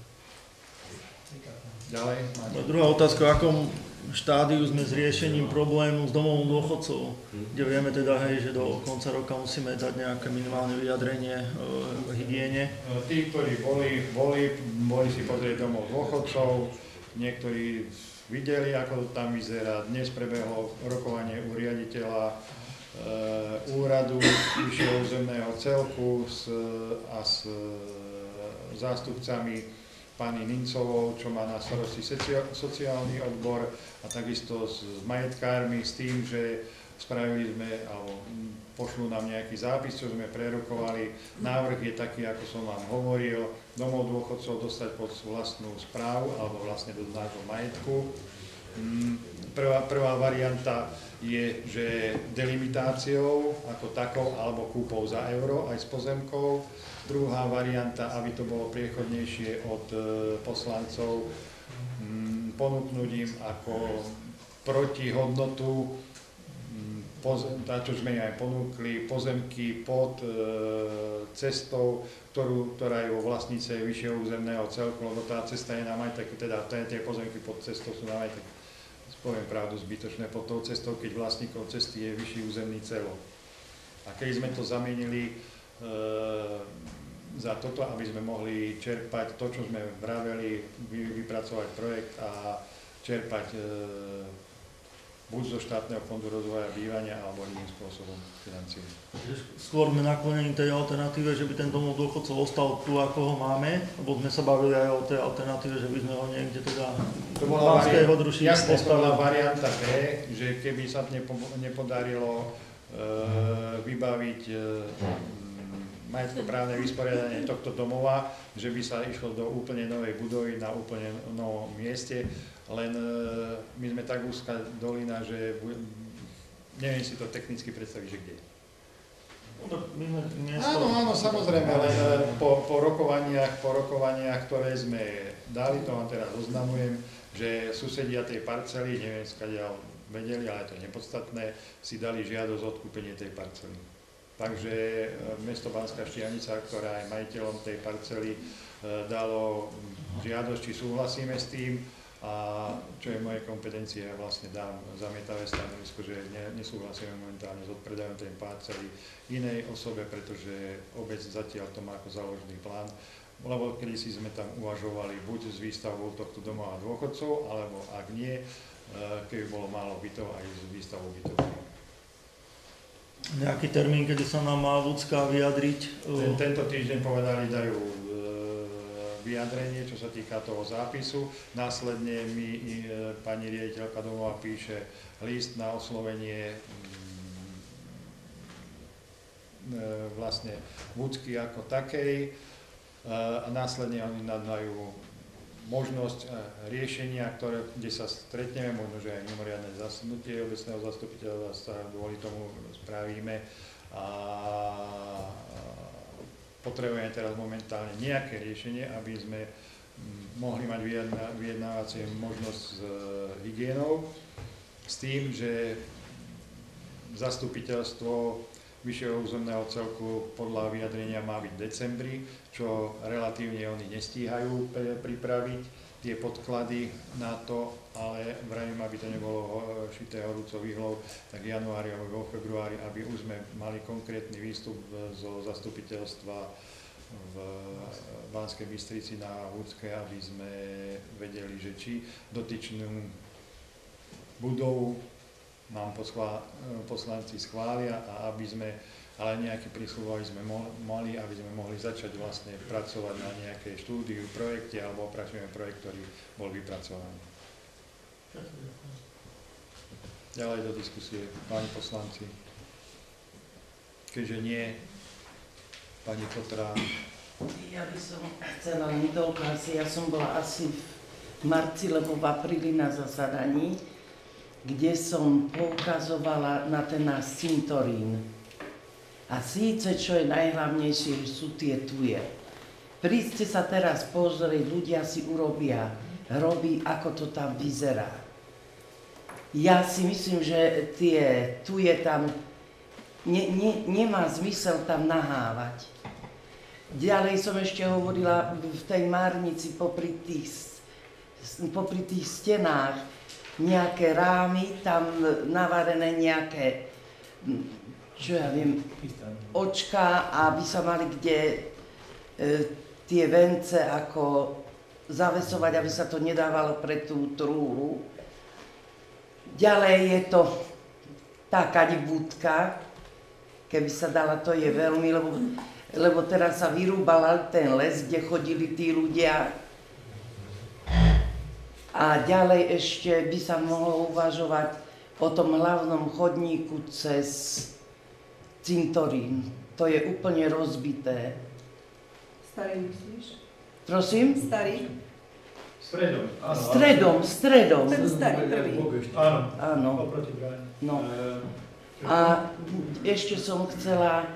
ďalej. Druhá otázka, v akom štádiu sme s riešením problému s domovom dôchodcov, kde vieme teda, hej, že do konca roka musíme dať nejaké minimálne vyjadrenie hygiene. Tí, ktorí boli si pozrieť domov dôchodcov, niektorí videli, ako to tam vyzerá. Dnes prebehlo rokovanie u riaditeľa úradu vyššieho územného celku a s zástupcami pani Nincovou, čo má na starosti sociálny odbor, a takisto s majetkármi, s tým, že spravili sme, alebo pošlú nám nejaký zápis, čo sme prerokovali. Návrh je taký, ako som vám hovoril, domov dôchodcov dostať pod vlastnú správu, alebo vlastne do nášho majetku. Prvá varianta je, že delimitáciou ako takou, alebo kúpou za euro aj s pozemkou. Druhá varianta, aby to bolo priechodnejšie od poslancov, ponúknuť im ako protihodnotu, čo sme aj ponúkli, pozemky pod cestou, ktorá je vo vlastnice vyššieho územného celku, lebo tá cesta je nám aj tak, teda tie pozemky pod cestou sú nám aj tak, poviem pravdu, zbytočné pod tou cestou, keď vlastníkom cesty je vyšší územný celok. A keď sme to zamenili za toto, aby sme mohli čerpať to, čo sme vraveli, vypracovať projekt a čerpať buď zo štátneho fondu rozvoja bývania, alebo iným spôsobom financií. Skôr sme naklonení tej alternatíve, že by ten domov dôchodcov ostal tu, ako ho máme, lebo sme sa bavili aj o tej alternatíve, že by sme ho niekde teda Banského Druží postavili. Jasne, to bola varianta B, že keby sa nepodarilo vybaviť majetkoprávne vysporiadanie tohto domova, že by sa išlo do úplne novej budovy na úplne novom mieste, len my sme tak úzka dolina, že neviem si to technicky predstaviť, že kde. Áno, samozrejme, ale po rokovaniach, ktoré sme dali, to vám teraz oznamujem, že susedia tej parcely, neviem skadiaľ vedeli, ale to je nepodstatné, si dali žiadosť o odkúpenie tej parcely. Takže mesto Banská Štiavnica, ktorá je majiteľom tej parcely, dalo žiadosť, či súhlasíme s tým, a čo je moje kompetencie, ja vlastne dám zamietavé stanovisko, že nesúhlasíme momentálne s odpredajom tej parcely inej osobe, pretože obec zatiaľ to má ako záložný plán, lebo kedysi sme tam uvažovali buď s výstavbou tohto domova dôchodcov, alebo ak nie, keby bolo málo bytov, aj s výstavbou bytov. Nejaký termín, kedy sa nám má ľudská vyjadriť? Tento týždeň povedali, dajú vyjadrenie, čo sa týka toho zápisu. Následne mi pani riaditeľka domova píše list na oslovenie vlastne Vúcky ako takej a následne oni nám dajú možnosť riešenia, kde sa stretneme, možno, že aj mimoriadne zasadnutie obecného zastupiteľa sa kvôli tomu spravíme a potrebujeme teraz momentálne nejaké riešenie, aby sme mohli mať vyjednávacie možnosť s hygienou, s tým, že zastupiteľstvo vyššieho územného celku podľa vyjadrenia má byť v decembri, čo relatívne oni nestíhajú pripraviť, tie podklady na to, ale vravím, aby to nebolo šité horúcou ihlou, tak v januári alebo vo februári, aby už sme mali konkrétny výstup zo zastupiteľstva v Banskej Bystrici na Hudskej, aby sme vedeli, že či dotyčnú budovu nám poslanci schvália a aby sme, ale nejaký prísľub sme mali, aby sme mohli začať vlastne pracovať na nejakej štúdiu, projekte alebo opračujeme projekt, ktorý bol vypracovaný. Ďalej do diskusie, páni poslanci. Keďže nie, pani Kotrá. Ja by som chcela len toľko, ja som bola asi v marci, lebo v apríli na zasadaní, kde som poukazovala na ten náš cintorín. A síce, čo je najhlavnejšie, sú tie tuje. Príďte sa teraz pozrieť, ľudia si urobia hroby, ako to tam vyzerá. Ja si myslím, že tie tuje tam nemá zmysel tam nahávať. Ďalej som ešte hovorila v tej Márnici popri tých stenách nejaké rámy, tam navarené nejaké, čo ja viem, očká, aby sa mali kde tie vence ako zavesovať, aby sa to nedávalo pre tú trúru. Ďalej je to tá kadibúdka, keby sa dala, to je veľmi, lebo teraz sa vyrúbal ten les, kde chodili tí ľudia. A ďalej ešte by sa mohlo uvažovať o tom hlavnom chodníku cez cintorín. To je úplne rozbité. Starý myslíš? Prosím? Starý? Stredom. Ten starý, prvý. Áno. No. A ešte som chcela,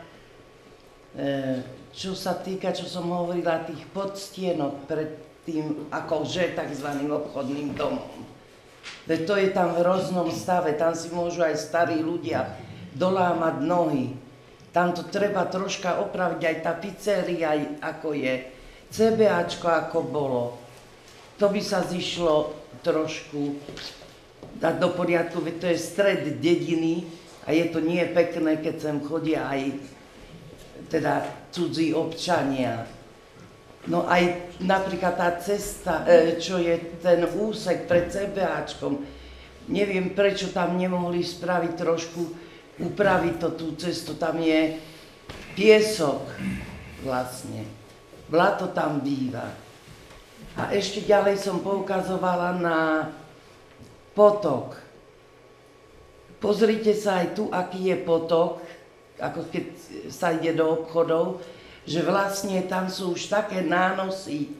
čo sa týka, čo som hovorila, tých podstienok pred tým akože takzvaným obchodným domom. Veď to je tam v hroznom stave, tam si môžu aj starí ľudia dolámať nohy. Tam to treba troška opraviť, aj tá pizzeria, ako je, CBAčko ako bolo. To by sa zišlo trošku dať do poriadku, veď to je stred dediny a je to nie pekné, keď sem chodia aj teda cudzí občania. No aj napríklad tá cesta, čo je ten úsek pred CBAčkom, neviem prečo tam nemohli spraviť trošku, upraviť to tú cestu, tam je piesok vlastne, blato tam býva. A ešte ďalej som poukazovala na potok. Pozrite sa aj tu, aký je potok, ako keď sa ide do obchodov, že vlastne tam sú už také nánosy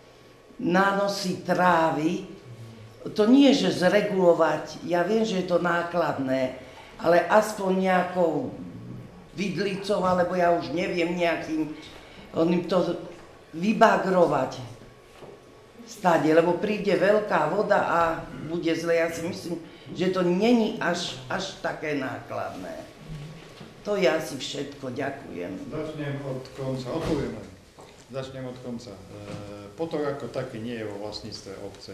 trávy. To nie je, že zregulovať, ja viem, že je to nákladné, ale aspoň nejakou vidlicou, alebo ja už neviem, nejakým, oným to vybagrovať stade, lebo príde veľká voda a bude zle. Ja si myslím, že to není až také nákladné. To je asi všetko, ďakujem. Začnem od konca, odpoviem len. Začnem od konca. Potok ako taký nie je vo vlastníctve obce.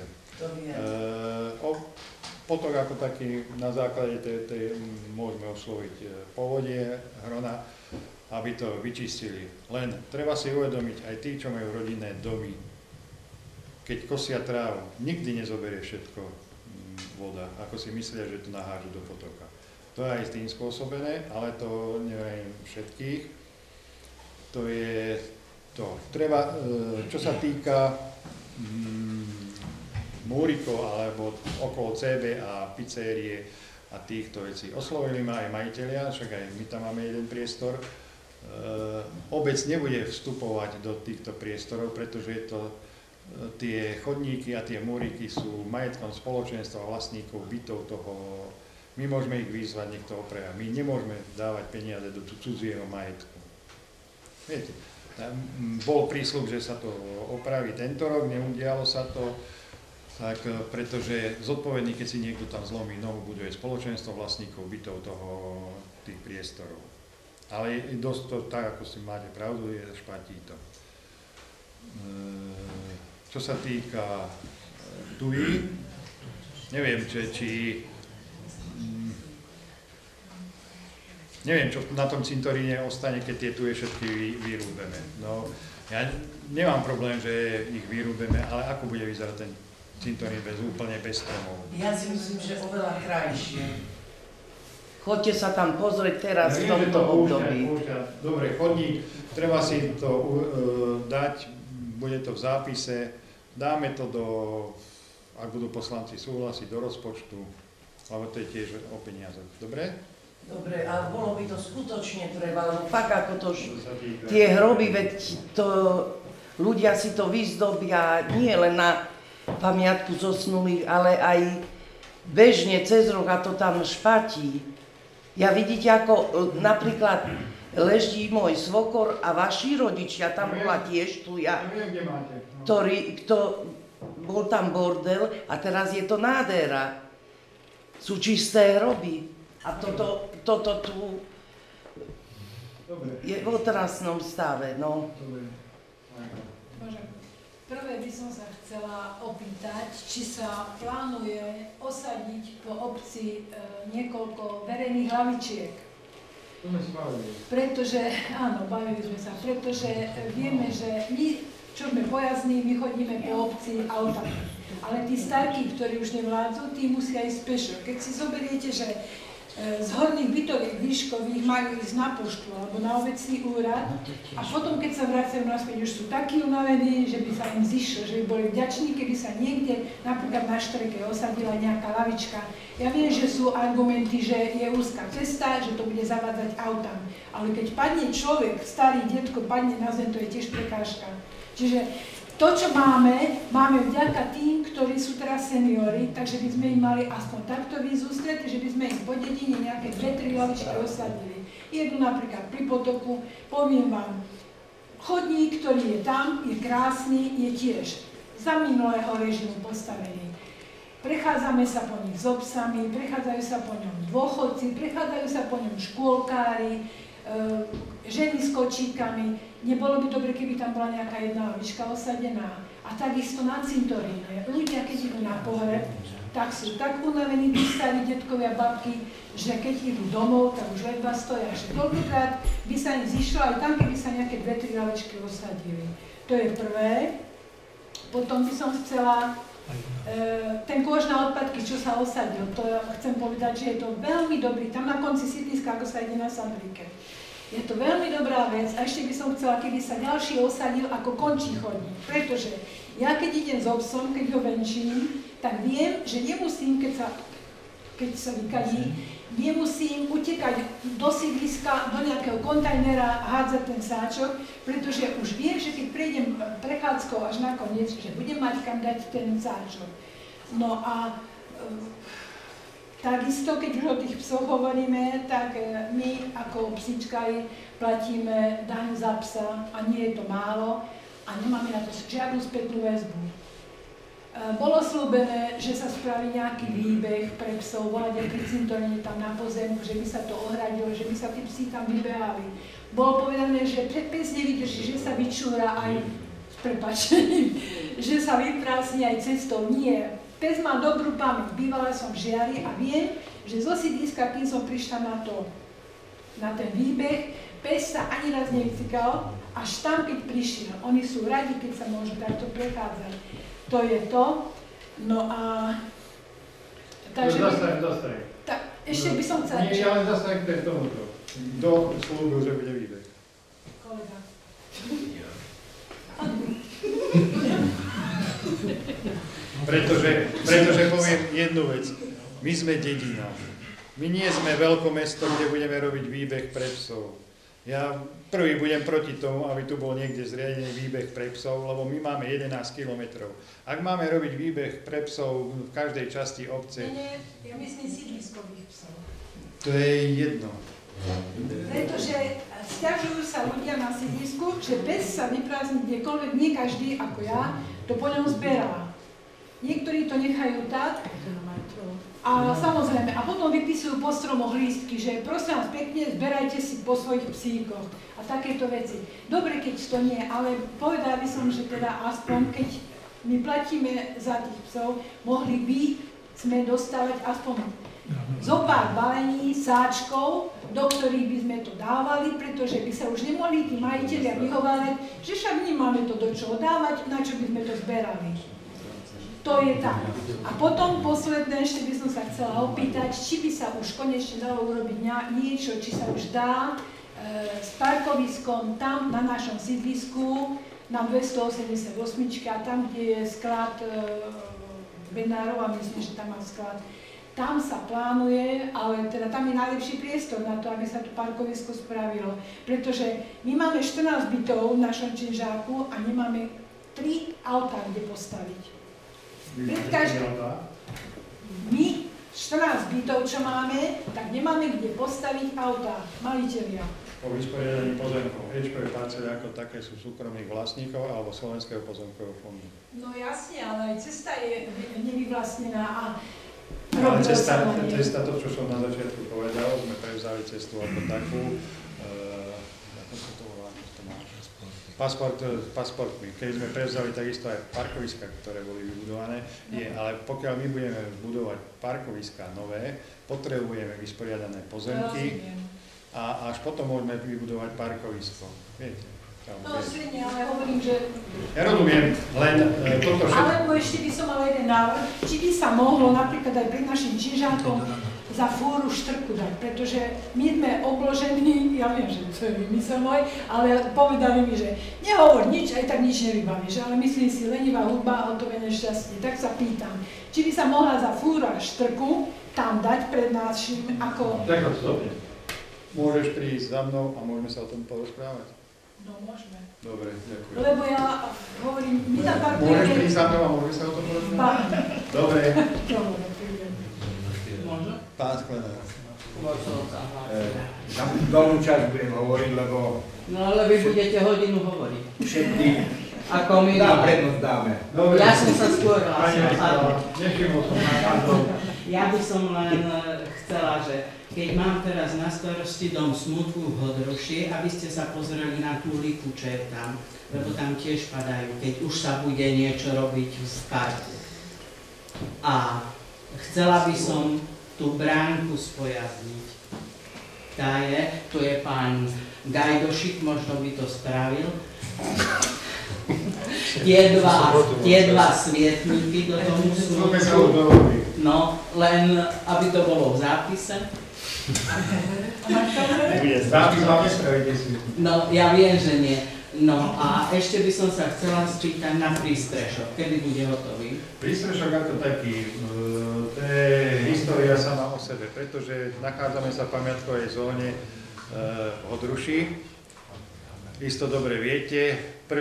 Potok ako taký na základe tej môžeme osloviť povodie, hrona, aby to vyčistili. Len treba si uvedomiť aj tí, čo majú rodinné domy. Keď kosia trávu, nikdy nezoberie všetko voda, ako si myslia, že to nahážu do potoka. To je aj s tým spôsobené, ale to neviem všetkých. To je to. Treba, čo sa týka múrikov alebo okolo CB a pizzerie a týchto vecí. Oslovili ma aj majitelia, však aj my tam máme jeden priestor. Obec nebude vstupovať do týchto priestorov, pretože je to, tie chodníky a tie múriky sú majetkom spoločenstva vlastníkov bytov toho. My môžeme ich vyzvať, nech to opravia. My nemôžeme dávať peniaze do cudzieho majetku. Viete, bol prísľub, že sa to opraví tento rok, neudialo sa to, tak pretože zodpovedný, keď si niekto tam zlomí nohu, buduje spoločenstvo vlastníkov bytov tých priestorov. Ale dosť to, tak ako si máte pravdu, špatí to. Čo sa týka tují. Neviem, neviem, čo na tom cintoríne ostane, keď tie tuje všetky vyrúbeme. No, ja nemám problém, že ich vyrúbeme, ale ako bude vyzerať ten cintorín úplne bez stromov? Ja si myslím, že oveľa krajšie. Choďte sa tam pozrieť teraz v tomto období. Dobre, chodník, treba si to dať, bude to v zápise, dáme to ak budú poslanci súhlasiť, do rozpočtu, lebo to je tiež o peniazoch. Dobre? Dobre, ale bolo by to skutočne treba, lebo fakt ako to tie hroby, veď to ľudia si to vyzdobia nie len na pamiatku zosnulých, ale aj bežne cez rok a to tam špatí. Ja vidíte, ako napríklad leží môj svokor a vaši rodičia, tam bola tiež tuja, bol tam bordel a teraz je to nádhera. Sú čisté hroby. A toto tu je v otrasnom stave, no. Prvé by som sa chcela opýtať, či sa plánuje osadiť po obci niekoľko verejných lavičiek. Pretože, áno, bavili sme sa, pretože vieme, že my, čo sme pojazdní, my chodíme po obci autami. Ale tí starky, ktorí už nevládzu, tí musia ísť pešo. Keď si zoberiete, že z horných bytoviek výškových majú ísť na poštu alebo na obecný úrad a potom, keď sa vracajú naspäť, už sú takí unavení, že by sa im zišlo, že by boli vďační, keby sa niekde, napríklad na Štreke, osadila nejaká lavička. Ja viem, že sú argumenty, že je úzka cesta, že to bude zavádzať autám, ale keď padne človek, starý detko, padne na zem, to je tiež prekážka. Čiže to, čo máme vďaka tým, ktorí sú teraz seniori, takže by sme im mali aspoň takto výjsť ústretí, že by sme im po dedine nejaké 2-3 lavičky osadili. Jednu napríklad pri potoku, poviem vám, chodník, ktorý je tam, je krásny, je tiež za minulého režimu postavený. Prechádzame sa po nich s obsami, prechádzajú sa po ňom dôchodci, prechádzajú sa po ňom škôlkári, ženy s kočíkami. Nebolo by dobre, keby tam bola nejaká jedna lavička osadená. A takisto na cintoríne. Ľudia, keď idú na pohreb, tak sú tak unavení tí starí detkovia babky, že keď idú domov, tak už ledva stoja. Že koľkokrát by sa im zišlo aj tam, keby sa nejaké 2-3 lavičky osadili. To je prvé. Potom by som chcela ten kôž na odpadky, čo sa osadil, to chcem povedať, že je to veľmi dobrý. Tam na konci sídliska, ako sa ide na Sandrike. Je to veľmi dobrá vec a ešte by som chcela, keby sa ďalší osadil, ako končí chodník. Pretože ja keď idem s obsom, keď ho venčím, tak viem, že nemusím, keď sa vykadí, nemusím utekať do sídliska, do nejakého kontajnera a hádzať ten sáčok, pretože už viem, že keď prejdem prechádzkou až na koniec, že budem mať kam dať ten sáčok. No a takisto, keď už o tých psoch hovoríme, tak my ako psičkari platíme daň za psa a nie je to málo a nemáme na to žiadnu spätnú väzbu. Bolo slúbené, že sa spraví nejaký výbeh pre psov, volať pri cintoríne tam na pozemku, že by sa to ohradilo, že by sa tí psi tam vybehali. Bolo povedané, že pes nevydrží, že sa vyčúra aj s prepáčením, že sa vyprázdni aj cestou. Nie. Pes má dobrú pamäť, bývala som v Žiari a viem, že zo sídliska, kým som prišla na ten výbeh, pes sa ani raz nevycikal, až tam, keď prišiel. Oni sú radi, keď sa môžu takto prechádzať. To je to. No a... Takže... Zastaň. Tak, ešte by som chcela... Nie, ja len zastaň k tomuto. Kto slúbil, že bude výbeh? Kolega. Pretože poviem jednu vec. My sme dedina. My nie sme veľkomesto, kde budeme robiť výbeh pre psov. Ja prvý budem proti tomu, aby tu bol niekde zriadený výbeh pre psov, lebo my máme 11 kilometrov. Ak máme robiť výbeh pre psov v každej časti obce... Nie, ja myslím sídliskových psov. To je jedno. Pretože sťažujú sa ľudia na sídlisku, že pes sa vyprázdni kdekoľvek, nie každý ako ja, to po ňom zberá. Niektorí to nechajú tak a samozrejme, a potom vypisujú po stromoch lístky, že prosím vás pekne, zberajte si po svojich psíkoch a takéto veci. Dobre, keď to nie, ale povedala by som, že teda aspoň keď my platíme za tých psov, mohli by sme dostávať aspoň zo pár balení, sáčkov, do ktorých by sme to dávali, pretože by sa už nemohli tí majitelia vyhovárať, že však nemáme to do čoho dávať, na čo by sme to zberali. To je tak. A potom posledné, ešte by som sa chcela opýtať, či by sa už konečne dalo urobiť niečo, či sa už dá s parkoviskom tam na našom sídlisku, na 288 a tam, kde je sklad Benárov, a myslím, že tam má sklad, tam sa plánuje, ale teda tam je najlepší priestor na to, aby sa to parkovisko spravilo. Pretože my máme 14 bytov v našom Činžáku a nemáme 3 autá, kde postaviť. My 14 bytov, čo máme, tak nemáme kde postaviť autá, majitelia. Po vysporiadaní pozemkov. Ečkové parcely ako také sú súkromných vlastníkov alebo Slovenského pozemkového fondu. No jasne, ale aj cesta je nevyvlastnená a ale cesta, to, čo som na začiatku povedal, sme prevzali cestu ako takú, ako sa to volá, pasportmi. Keď sme prevzali takisto aj parkoviska, ktoré boli vybudované, ale pokiaľ my budeme budovať parkoviska nové, potrebujeme vysporiadané pozemky a až potom môžeme vybudovať parkovisko. Viete? No, svine, ale hovorím, že... Ja rozumiem, len toto všetko... Alebo ešte by som mala jeden návrh, či by sa mohlo napríklad aj pred našim Činžákom za fúru štrku dať, pretože my sme obložení, ja viem, že to je vymysel môj, ale povedali mi, že nehovor nič, aj tak nič nevybavíš, ale myslím si, lenivá hudba, hotové nešťastie. Tak sa pýtam, či by sa mohla za fúra štrku tam dať pred našim ako... Tak to môžeš prísť za mnou a môžeme sa o tom porozprávať. No, môžeme. Dobre, ďakujem. Lebo ja hovorím, my tam parkujeme... Môžeš prísť za mnou a môžeme sa o tom porozprávať? Dobre. Dobre, prídem. Môže? Pán Sklenár. Ja dolnú časť budem hovoriť, lebo... No ale vy budete hodinu hovoriť. Všetky... Ako my... prednosť dáme. Ja som sa skôr hlásil. Ja by som len chcela, že keď mám teraz na starosti dom Smutku v Hodruši, aby ste sa pozreli na tú lipu, čo je tam, lebo tam tiež padajú, keď už sa bude niečo robiť v parku. A chcela by som tú bránku spojazniť. Tá je, tu je pán Gajdošik, možno by to spravil. Tie dva svietníky do tomu Smutku. No, len aby to bolo v zápise. No, ja viem, že nie. No a ešte by som sa chcela spýtať na prístrešok. Kedy bude hotový? Prístrešok ako taký, to je história sama o sebe, pretože nachádzame sa v pamiatkovej zóne v Hodruši. Isto dobre viete,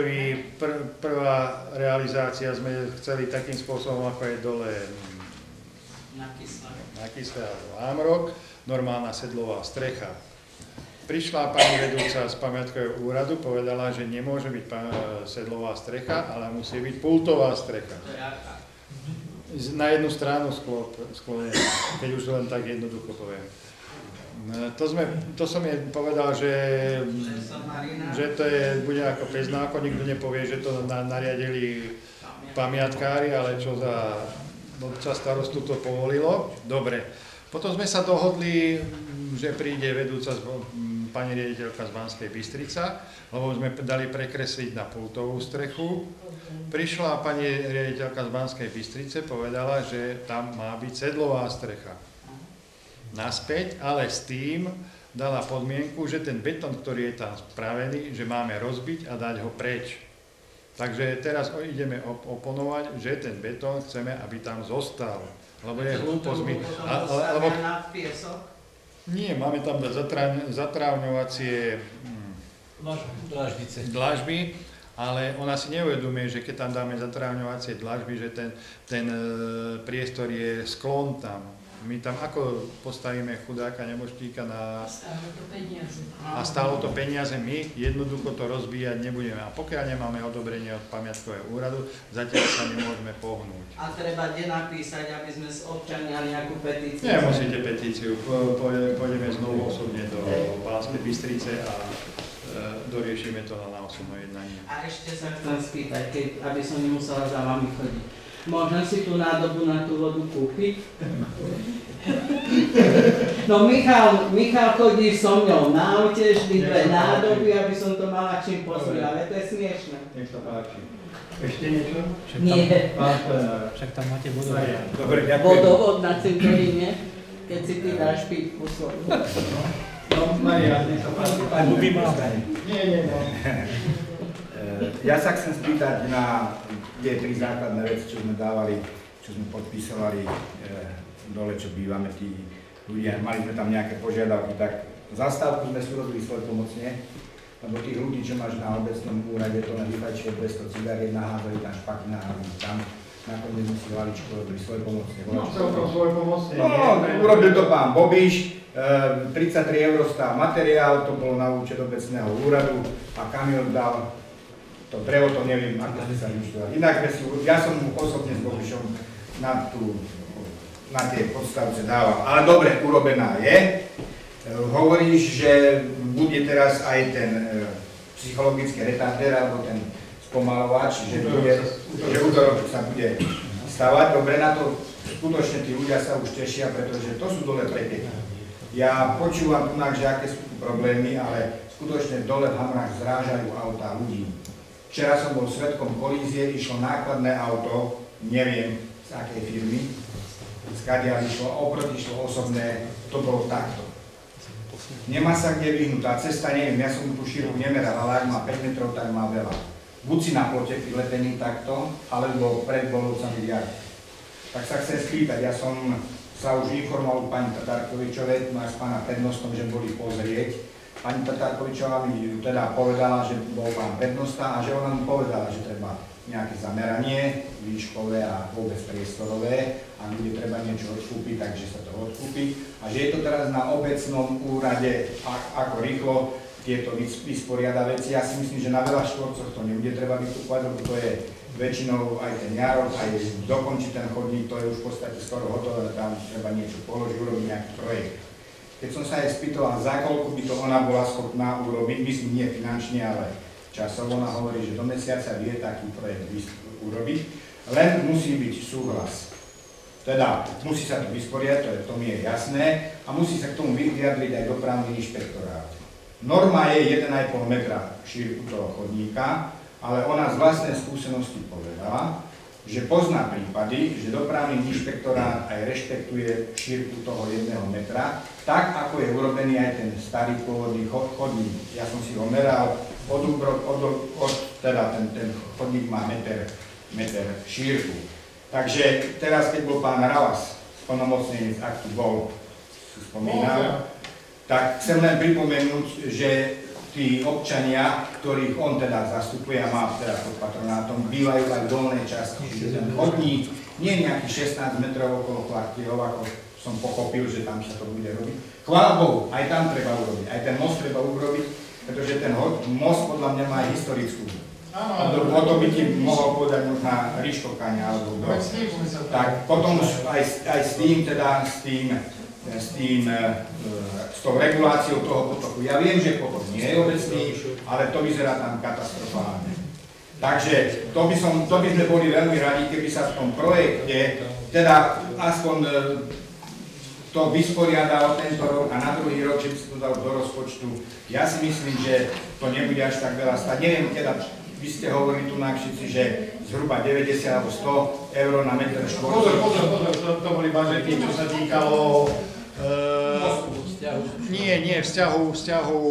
prvá realizácia sme chceli takým spôsobom, ako je dole na Kysle alebo Ámrok, normálna sedlová strecha. Prišla pani vedúca z pamiatkového úradu, povedala, že nemôže byť sedlová strecha, ale musí byť pultová strecha. Na jednu stranu sklonená, keď už len tak jednoducho poviem. To som jej povedal, že to bude ako peznáko, nikto nepovie, že to nariadili pamiatkári, ale čo za starostu to povolilo. Dobre. Potom sme sa dohodli, že príde vedúca pani riaditeľka z Banskej Bystrica, lebo sme dali prekresliť na pultovú strechu. Prišla pani riaditeľka z Banskej Bystrice, povedala, že tam má byť sedlová strecha. Naspäť, ale s tým dala podmienku, že ten betón, ktorý je tam spravený, že máme rozbiť a dať ho preč. Takže teraz ideme oponovať, že ten betón chceme, aby tam zostal. Lebo je hlúposť. Nie, máme tam zatrávňovacie dlažby, ale ona si neuvedomuje, že keď tam dáme zatrávňovacie dlažby, že ten priestor je sklon tam. My tam ako postavíme chudáka neboštíka na... A stálo to peniaze, my jednoducho to rozbíjať nebudeme. A pokiaľ nemáme odobrenie od pamiatkového úradu, zatiaľ sa nemôžeme pohnúť. A treba kde napísať, aby sme z občania nejakú petíciu? Nemusíte petíciu, pôjdeme znovu osobne do Banskej Bystrice a doriešime to na osobnom jednaní. A ešte sa chcem spýtať, aby som nemusela za vami chodiť. Môžem si tú nádobu na tú vodu kúpiť? No Michal chodí so mňou na aute, vždy dve nádoby, aby som to mala čím pozrieť, ale to je smiešné. Nech sa páči. Ešte niečo? Nie. Však tam máte vodovod. Dobre, ďakujem. Vodovod na cintoríne, keď si ty dáš pitku svoju. No, Marian, nech sa páči. Nie. Ja sa chcem spýtať na tie tri základné veci, čo sme dávali, čo sme podpísovali dole, čo bývame tí ľudia. Mali sme tam nejaké požiadavky, tak zastávku sme si urobili svojpomocne, lebo tých ľudí, čo máš na obecnom úrade, to nevyfajčilo 200 cigariet, naházali tam špaky, naházali tam. Nakoniec sme si Valičku urobili svojpomocne. No, celkom svojpomocne. No, urobil to pán Bobiš, 33 € stál materiál, to bolo na účet obecného úradu a kamión dal to drevo, to neviem, ako ste sa vyštovali. Inak ja som mu osobne s Bobišom na tie podstavce dával. Ale dobre, urobená je. Hovoríš, že bude teraz aj ten psychologický retardér, alebo ten spomalovač, že útorok sa bude stavať. Dobre, na to skutočne tí ľudia sa už tešia, pretože to sú dole preteky. Ja počúvam tu, že aké sú tu problémy, ale skutočne dole v Hamrách zrážajú autá ľudí. Včera som bol svedkom kolízie, išlo nákladné auto, neviem z akej firmy, skadiaľ išlo, oproti išlo osobné, to bolo takto. Nemá sa kde vyhnúť, tá cesta neviem, ja som tú šírku nemeral, ale ak má 5 metrov, tak má veľa. Buď si na plote prilepený takto, alebo pred Bolovcami viac. Tak sa chcem spýtať, ja som sa už informoval pani Tatarkovičovej, s pána prednostom, že boli pozrieť. Pani Tatarkovičová mi teda povedala, že bol pán prednosta a že ona mi povedala, že treba nejaké zameranie výškové a vôbec priestorové a bude treba niečo odkúpiť, takže sa to odkúpi. A že je to teraz na obecnom úrade, ako rýchlo tieto vysporiada veci. Ja si myslím, že na veľa štvorcoch to nebude treba vykúpať, lebo to je väčšinou aj ten jarok, aj dokončiť ten chodník, to je už v podstate skoro hotové, tam treba niečo položiť, urobiť nejaký projekt. Keď som sa jej spýtoval, za koľko by to ona bola schopná urobiť, myslím nie finančne, ale časovo, ona hovorí, že do mesiaca vie taký projekt urobiť, len musí byť súhlas. Teda musí sa to vysporiadať, to mi je jasné, a musí sa k tomu vyjadriť aj dopravný inšpektorát. Norma je 1,5 metra šírku toho chodníka, ale ona z vlastnej skúsenosti povedala, že pozná prípady, že dopravný inšpektorát aj rešpektuje šírku toho 1 metra, tak ako je urobený aj ten starý pôvodný chodník. Ja som si ho meral, teda ten chodník má meter šírku. Takže teraz, keď bol pán Ravas, splnomocnenec, ak tu bol, spomínal, tak chcem len pripomenúť, že tí občania, ktorých on teda zastupuje a má teda pod patronátom, bývajú aj v dolnej časti. Ten chodník nie je nejakých 16 metrov okolo kvartierov, ako som pochopil, že tam sa to bude robiť. Chvála Bohu, aj tam treba urobiť, aj ten most treba urobiť, pretože ten most podľa mňa má aj historickú. O to by ti mohol povedať možná Riško Kaňa alebo kto. Tak potom aj s tým, teda s tou reguláciou toho potoku. Ja viem, že potok nie je obecný, ale to vyzerá tam katastrofálne. Takže to by sme boli veľmi radi, keby sa v tom projekte, teda aspoň to vysporiadalo tento rok a na druhý rok, že by sa to dalo do rozpočtu. Ja si myslím, že to nebude až tak veľa stať. Neviem, teda vy ste hovorili tu na všetci, že zhruba 90 alebo 100 eur na meter štvorcový. Pozor, to boli budžety, čo sa týkalo vzťahu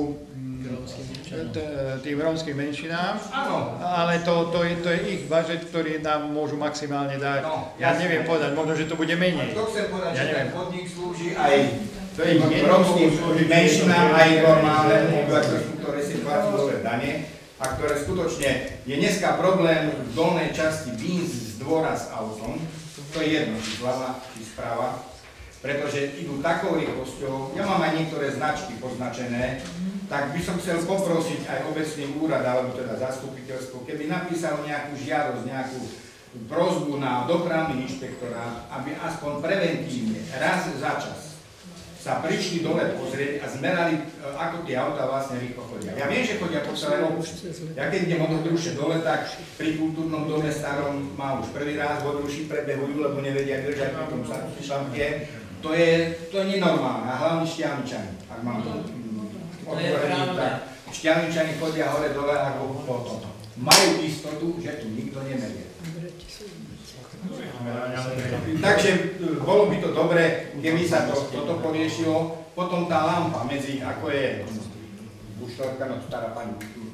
tým rómskym menšinám, ale to je ich budžet, ktorý nám môžu maximálne dať. Ja neviem povedať, možno, že to bude menej. To chcem povedať, že ten chodník slúži aj rómskym menšinám, aj normálnemu obyvateľstvu, ktoré si platí dole dane a ktoré skutočne je dneska problém v dolnej časti výjsť z dvora s autom, to je jedno, či zľava, či správa, pretože idú takou rýchlosťou, ja mám aj niektoré značky poznačené, tak by som chcel poprosiť aj obecný úrad, alebo teda zastupiteľstvo, keby napísal nejakú žiadosť, nejakú prosbu na dopravný inšpektorát, aby aspoň preventívne, raz za čas, sa prišli dole pozrieť a zmerali, ako tie autá vlastne rýchlo chodia. Ja viem, že chodia po celej obci. Ja keď idem od Odruše dole, tak pri kultúrnom dome starom má už prvý raz v Odruši prebehujú, lebo nevedia držať pri tom šlampie. To je nenormálne, a hlavne Štiavničani, ak mám to otvorení, tak Štiavničani chodia hore dole ako potom. Majú istotu, že tu nikto nemerie. Takže bolo by to dobré, keby sa toto poriešilo. Potom tá lampa medzi, ako je buštorka, no stará pani,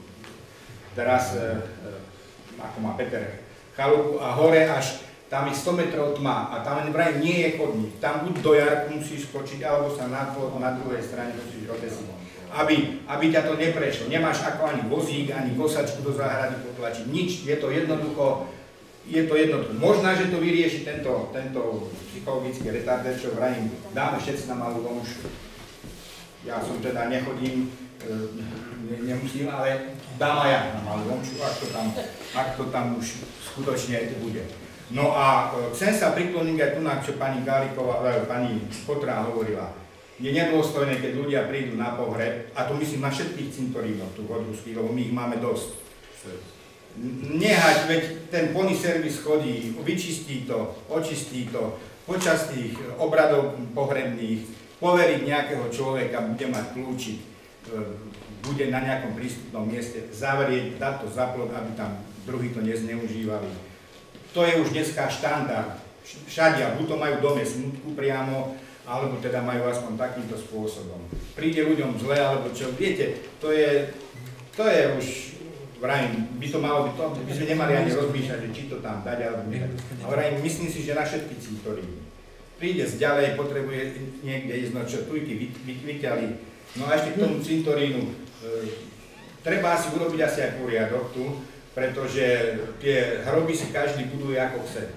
teraz ako má Peter chalupu a hore až tam je 100 metrov tma a tam vraj nie je chodník. Tam buď do jarku musíš skočiť, alebo sa na druhej strane musíš obesiť. Aby ťa to neprešlo. Nemáš ako ani vozík, ani kosačku do záhrady potlačiť. Nič, je to jednoducho. Možná, že to vyrieši tento psychologický retarder, čo vrajím, dáme všetci na malú lomšu. Ja som teda nechodím, nemusím, ale dám aj ja na malú lomšu, ak to tam už skutočne bude. No a chcem sa prikloniť aj tu, čo pani Potrá hovorila. Je nedôstojné, keď ľudia prídu na pohreb, a to myslím na všetkých cintorínoch tu v Odruských, lebo my ich máme dosť. Nehať, veď ten pony servis chodí, vyčistí to, očistí to, počas tých obradov pohrebných, poveriť nejakého človeka, bude mať kľúčik, bude na nejakom prístupnom mieste, zavrieť, dať to za plot, aby tam druhí to nezneužívali. To je už dneska štandard. Všade, buď to majú v dome smutku priamo, alebo teda majú aspoň takýmto spôsobom. Príde ľuďom zle, alebo čo, viete, to je už, vrajím, by to malo byť to, by sme nemali ani rozmýšľať, že či to tam dať, alebo nie. A vrajím, myslím si, že na všetky cintoríny. Príde ďalej, potrebuje niekde ísť, no čo, tujky vyťali. No a ešte k tomu cintorínu, treba asi urobiť asi aj poriadok tu, pretože tie hroby si každý buduje ako chce.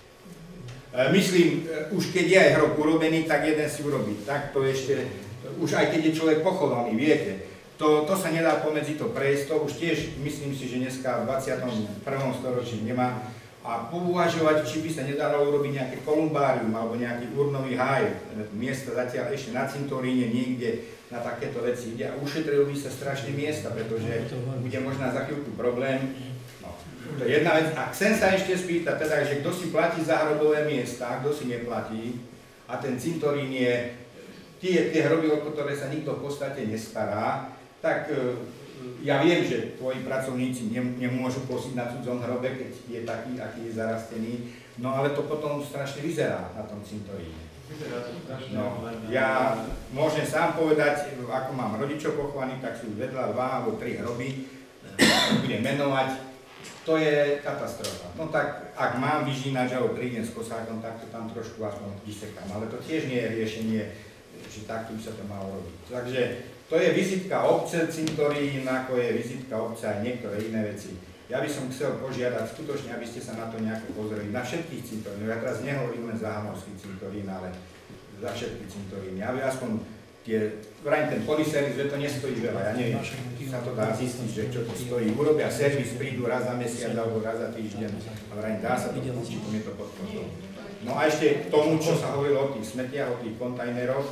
Myslím, už keď je aj hrob urobený, tak jeden si urobí. Tak to ešte, už aj keď je človek pochovaný, viete. To sa nedá pomedzi to prejsť, to už tiež myslím si, že dneska v 21. storočí nemá. A pouvažovať, či by sa nedalo urobiť nejaké kolumbárium alebo nejaký urnový háj. Miesta zatiaľ ešte na cintoríne niekde na takéto veci ide. A ušetrilo by sa strašne miesta, pretože bude možná za chvíľku problém. To je jedna vec. A chcem sa ešte spýtať, teda, že kto si platí za hrobové miesta, kto si neplatí. A ten cintorín je, tie hroby, o ktoré sa nikto v podstate nestará, tak ja viem, že tvoji pracovníci nemôžu prosiť na cudzom hrobe, keď je taký, aký je zarastený. No ale to potom strašne vyzerá na tom cintoríne. No, ja môžem sám povedať, ako mám rodičov pochovaných, tak sú vedľa 2 alebo 3 hroby, budem menovať. To je katastrofa. No tak, ak mám vyžínať, že ho prídem s kosákom, tak to tam trošku aspoň vysekám. Ale to tiež nie je riešenie, že takto by sa to malo robiť. Takže to je vizitka obce, cintorín, ako je vizitka obce aj niektoré iné veci. Ja by som chcel požiadať skutočne, aby ste sa na to nejako pozreli, na všetkých cintorínoch. Ja teraz nehovorím len za Hanovský cintorín, ale za všetky cintoríny. Aby aspoň vrajím ten poliservis, že to nestojí veľa, ja neviem, či sa to dá zistiť, že čo to stojí. Urobia servis, prídu raz za mesiac alebo raz za týždeň a vrajím, dá sa to určite, je to podporné. No a ešte k tomu, čo sa hovorilo o tých smetiach, o tých kontajneroch,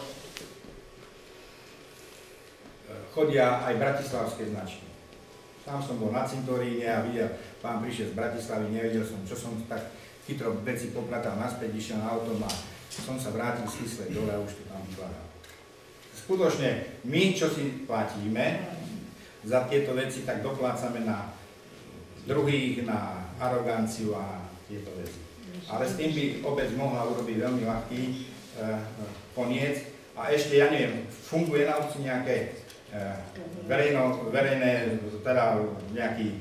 chodia aj bratislavské značky. Tam som bol na cintoríne a videl, pán prišiel z Bratislavy, nevedel som, čo som tak chytro veci popratal naspäť, išiel na autom a som sa vrátil z Kyslej dole a už to tam vyhľadal. Skutočne, my, čo si platíme za tieto veci, tak doplácame na druhých, na aroganciu a tieto veci. Ale s tým by obec mohla urobiť veľmi ľahký koniec. A ešte, ja neviem, funguje na obci nejaké verejné, teda nejaký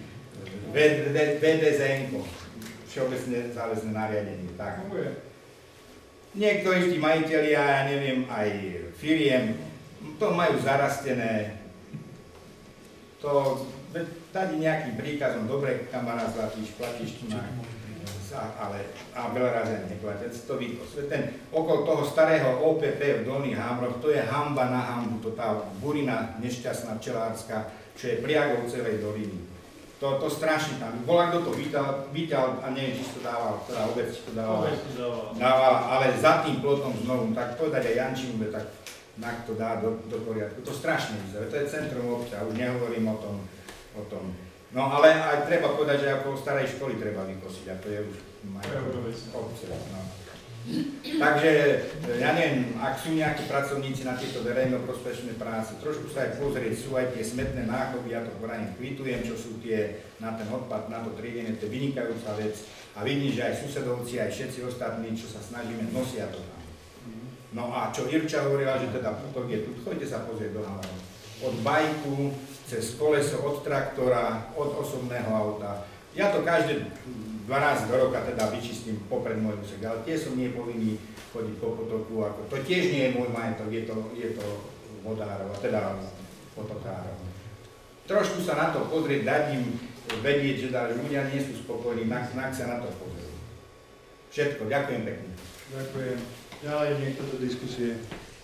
VDZN, Všeobecné záväzné nariadenie. Tak. Niektorí tí majitelia, ja neviem, aj firiem, to majú zarastené. To tady nejakým príkazom, dobre, kamarát zlatíš, platíš tu na, ale veľa razy neplatíš, to vykost. Ten okolo toho starého OPP v Dolných Hámroch, to je hanba na hanbu, to tá burina nešťastná včelárska, čo je priagou celej doliny. To strašne tam. Bola, kto to vyťal a neviem, či to dával, teda obec to dávala, ale za tým plotom znovu, tak povedať aj Jančinu, tak to dá do poriadku. To strašne vyzerá, to je centrum obce, už nehovorím o tom. No ale aj treba povedať, že ako starej školy treba vykosiť, a to je už obce. No. Takže, ja neviem, ak sú nejakí pracovníci na tieto verejnoprospešné práce, trošku sa aj pozrieť, sú aj tie smetné náchody, ja to vrajím kvitujem, čo sú tie na ten odpad, na to triedenie, to je vynikajúca vec. A vidím, že aj susedovci, aj všetci ostatní, čo sa snažíme, nosia to tam. No a čo Irča hovorila, že teda putok je tu, choďte sa pozrieť do hlavy. Od bajku, cez koleso, od traktora, od osobného auta. Ja to každé 2 razy do roka teda vyčistím popred môj úsek, ale tiež som nie povinný chodiť po potoku, ako to tiež nie je môj majetok, je to vodárov, teda potokárov. Trošku sa na to pozrieť, dať im vedieť, že ľudia nie sú spokojní, nak sa na to pozrieť. Všetko, ďakujem pekne. Ďakujem. Ďalej niekto do diskusie.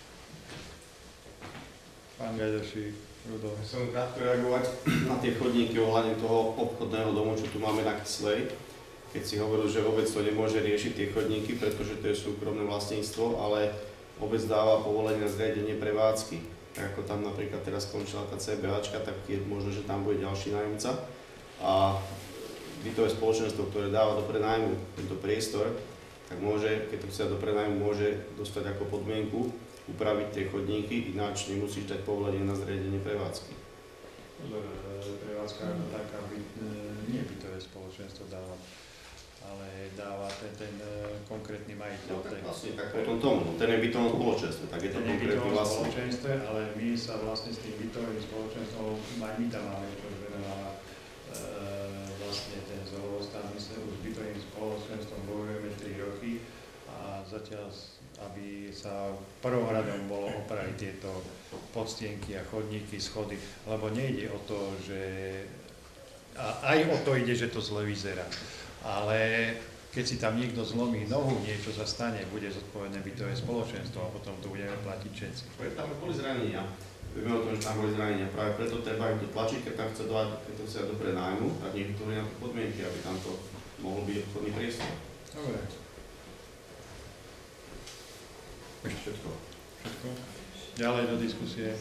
Pán Gajderšík. Chcem krátko reagovať na tie chodníky ohľadne toho obchodného domu, čo tu máme na Kyslej. Keď si hovoril, že obec to nemôže riešiť tie chodníky, pretože to je súkromné vlastníctvo, ale obec dáva povolenie na zriadenie prevádzky. Tak ako tam napríklad teraz skončila tá CBAčka, tak je možno, že tam bude ďalší nájomca. A bytové spoločenstvo, ktoré dáva do prenájmu tento priestor, tak môže, keď to chce do prenájmu, môže dostať ako podmienku upraviť tie chodníky, ináč nemusíš dať povolenie na zriadenie prevádzky. Prevádzka ako taká nie bytové spoločenstvo dáva, ale dáva ten konkrétny majiteľ. No, vlastne tak potom tomu, ten je bytovom spoločenstve, tak je to konkrétny vlastník. Ale my sa vlastne s tým bytovým spoločenstvom, aj my tam máme, čo venovala vlastne ten zhovoz, tam my sa už s bytovým spoločenstvom bojujeme 3 roky a zatiaľ aby sa prvohradom bolo opraviť tieto podstienky a chodníky, schody, lebo nejde o to, že aj o to ide, že to zle vyzerá, ale keď si tam niekto zlomí nohu, niečo sa stane, bude zodpovedné bytové spoločenstvo a potom to budeme platiť všetci. Tam boli zranenia. Vieme o tom, že tam boli zranenia. Práve preto treba im to tlačiť, keď tam chce do prenájmu, tak nech to na podmienky, aby tam to mohol byť obchodný priestor. Dobre. Všetko. Ďalej do diskusie.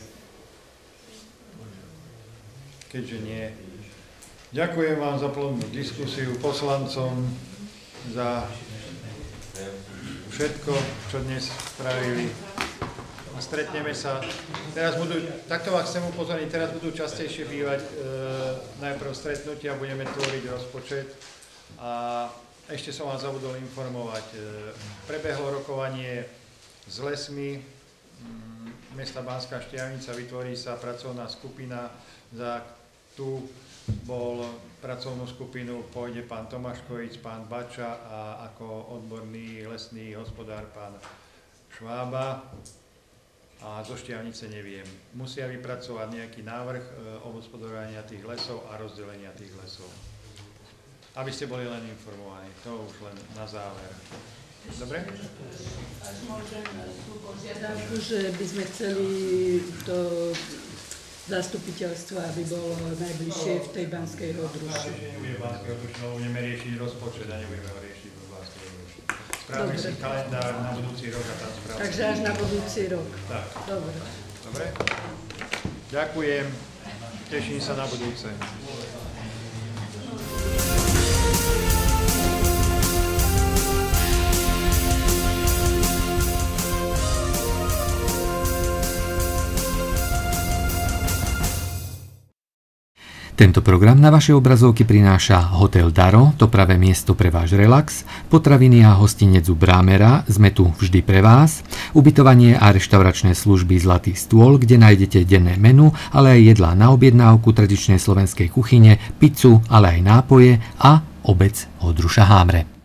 Keďže nie. Ďakujem vám za plodnú diskusiu, poslancom za všetko, čo dnes spravili. Stretneme sa. Takto vás chcem upozorniť, teraz budú častejšie bývať najprv stretnutia, budeme tvoriť rozpočet a ešte som vás zabudol informovať. Prebehlo rokovanie s lesmi mesta Banská Štiavnica, vytvorí sa pracovná skupina, za tú pracovnú skupinu pôjde pán Tomáškovič, pán Bača a ako odborný lesný hospodár pán Švába a zo Štiavnice neviem. Musia vypracovať nejaký návrh obhospodarovania tých lesov a rozdelenia tých lesov. Aby ste boli len informovaní, to už len na záver. Dobre? Až môžem tú požiadavku, že by sme chceli to zastupiteľstvo, aby bolo najbližšie v tej Banskej Hodruši. Nebude Banskej Hodruši, lebo budeme riešiť rozpočet a nebudeme ho riešiť v Banskej Hodruši. Spravíme si kalendár na budúci rok a tam spravíme. Takže až na budúci rok. Tak. Dobre. Dobre? Ďakujem. Teším sa na budúce. Tento program na vaše obrazovky prináša Hotel Daro, to pravé miesto pre váš relax, potraviny a hostinec u Brámera, sme tu vždy pre vás, ubytovanie a reštauračné služby Zlatý stôl, kde nájdete denné menu, ale aj jedlá na objednávku tradičnej slovenskej kuchyne, pizzu, ale aj nápoje a obec Hodruša Hámre.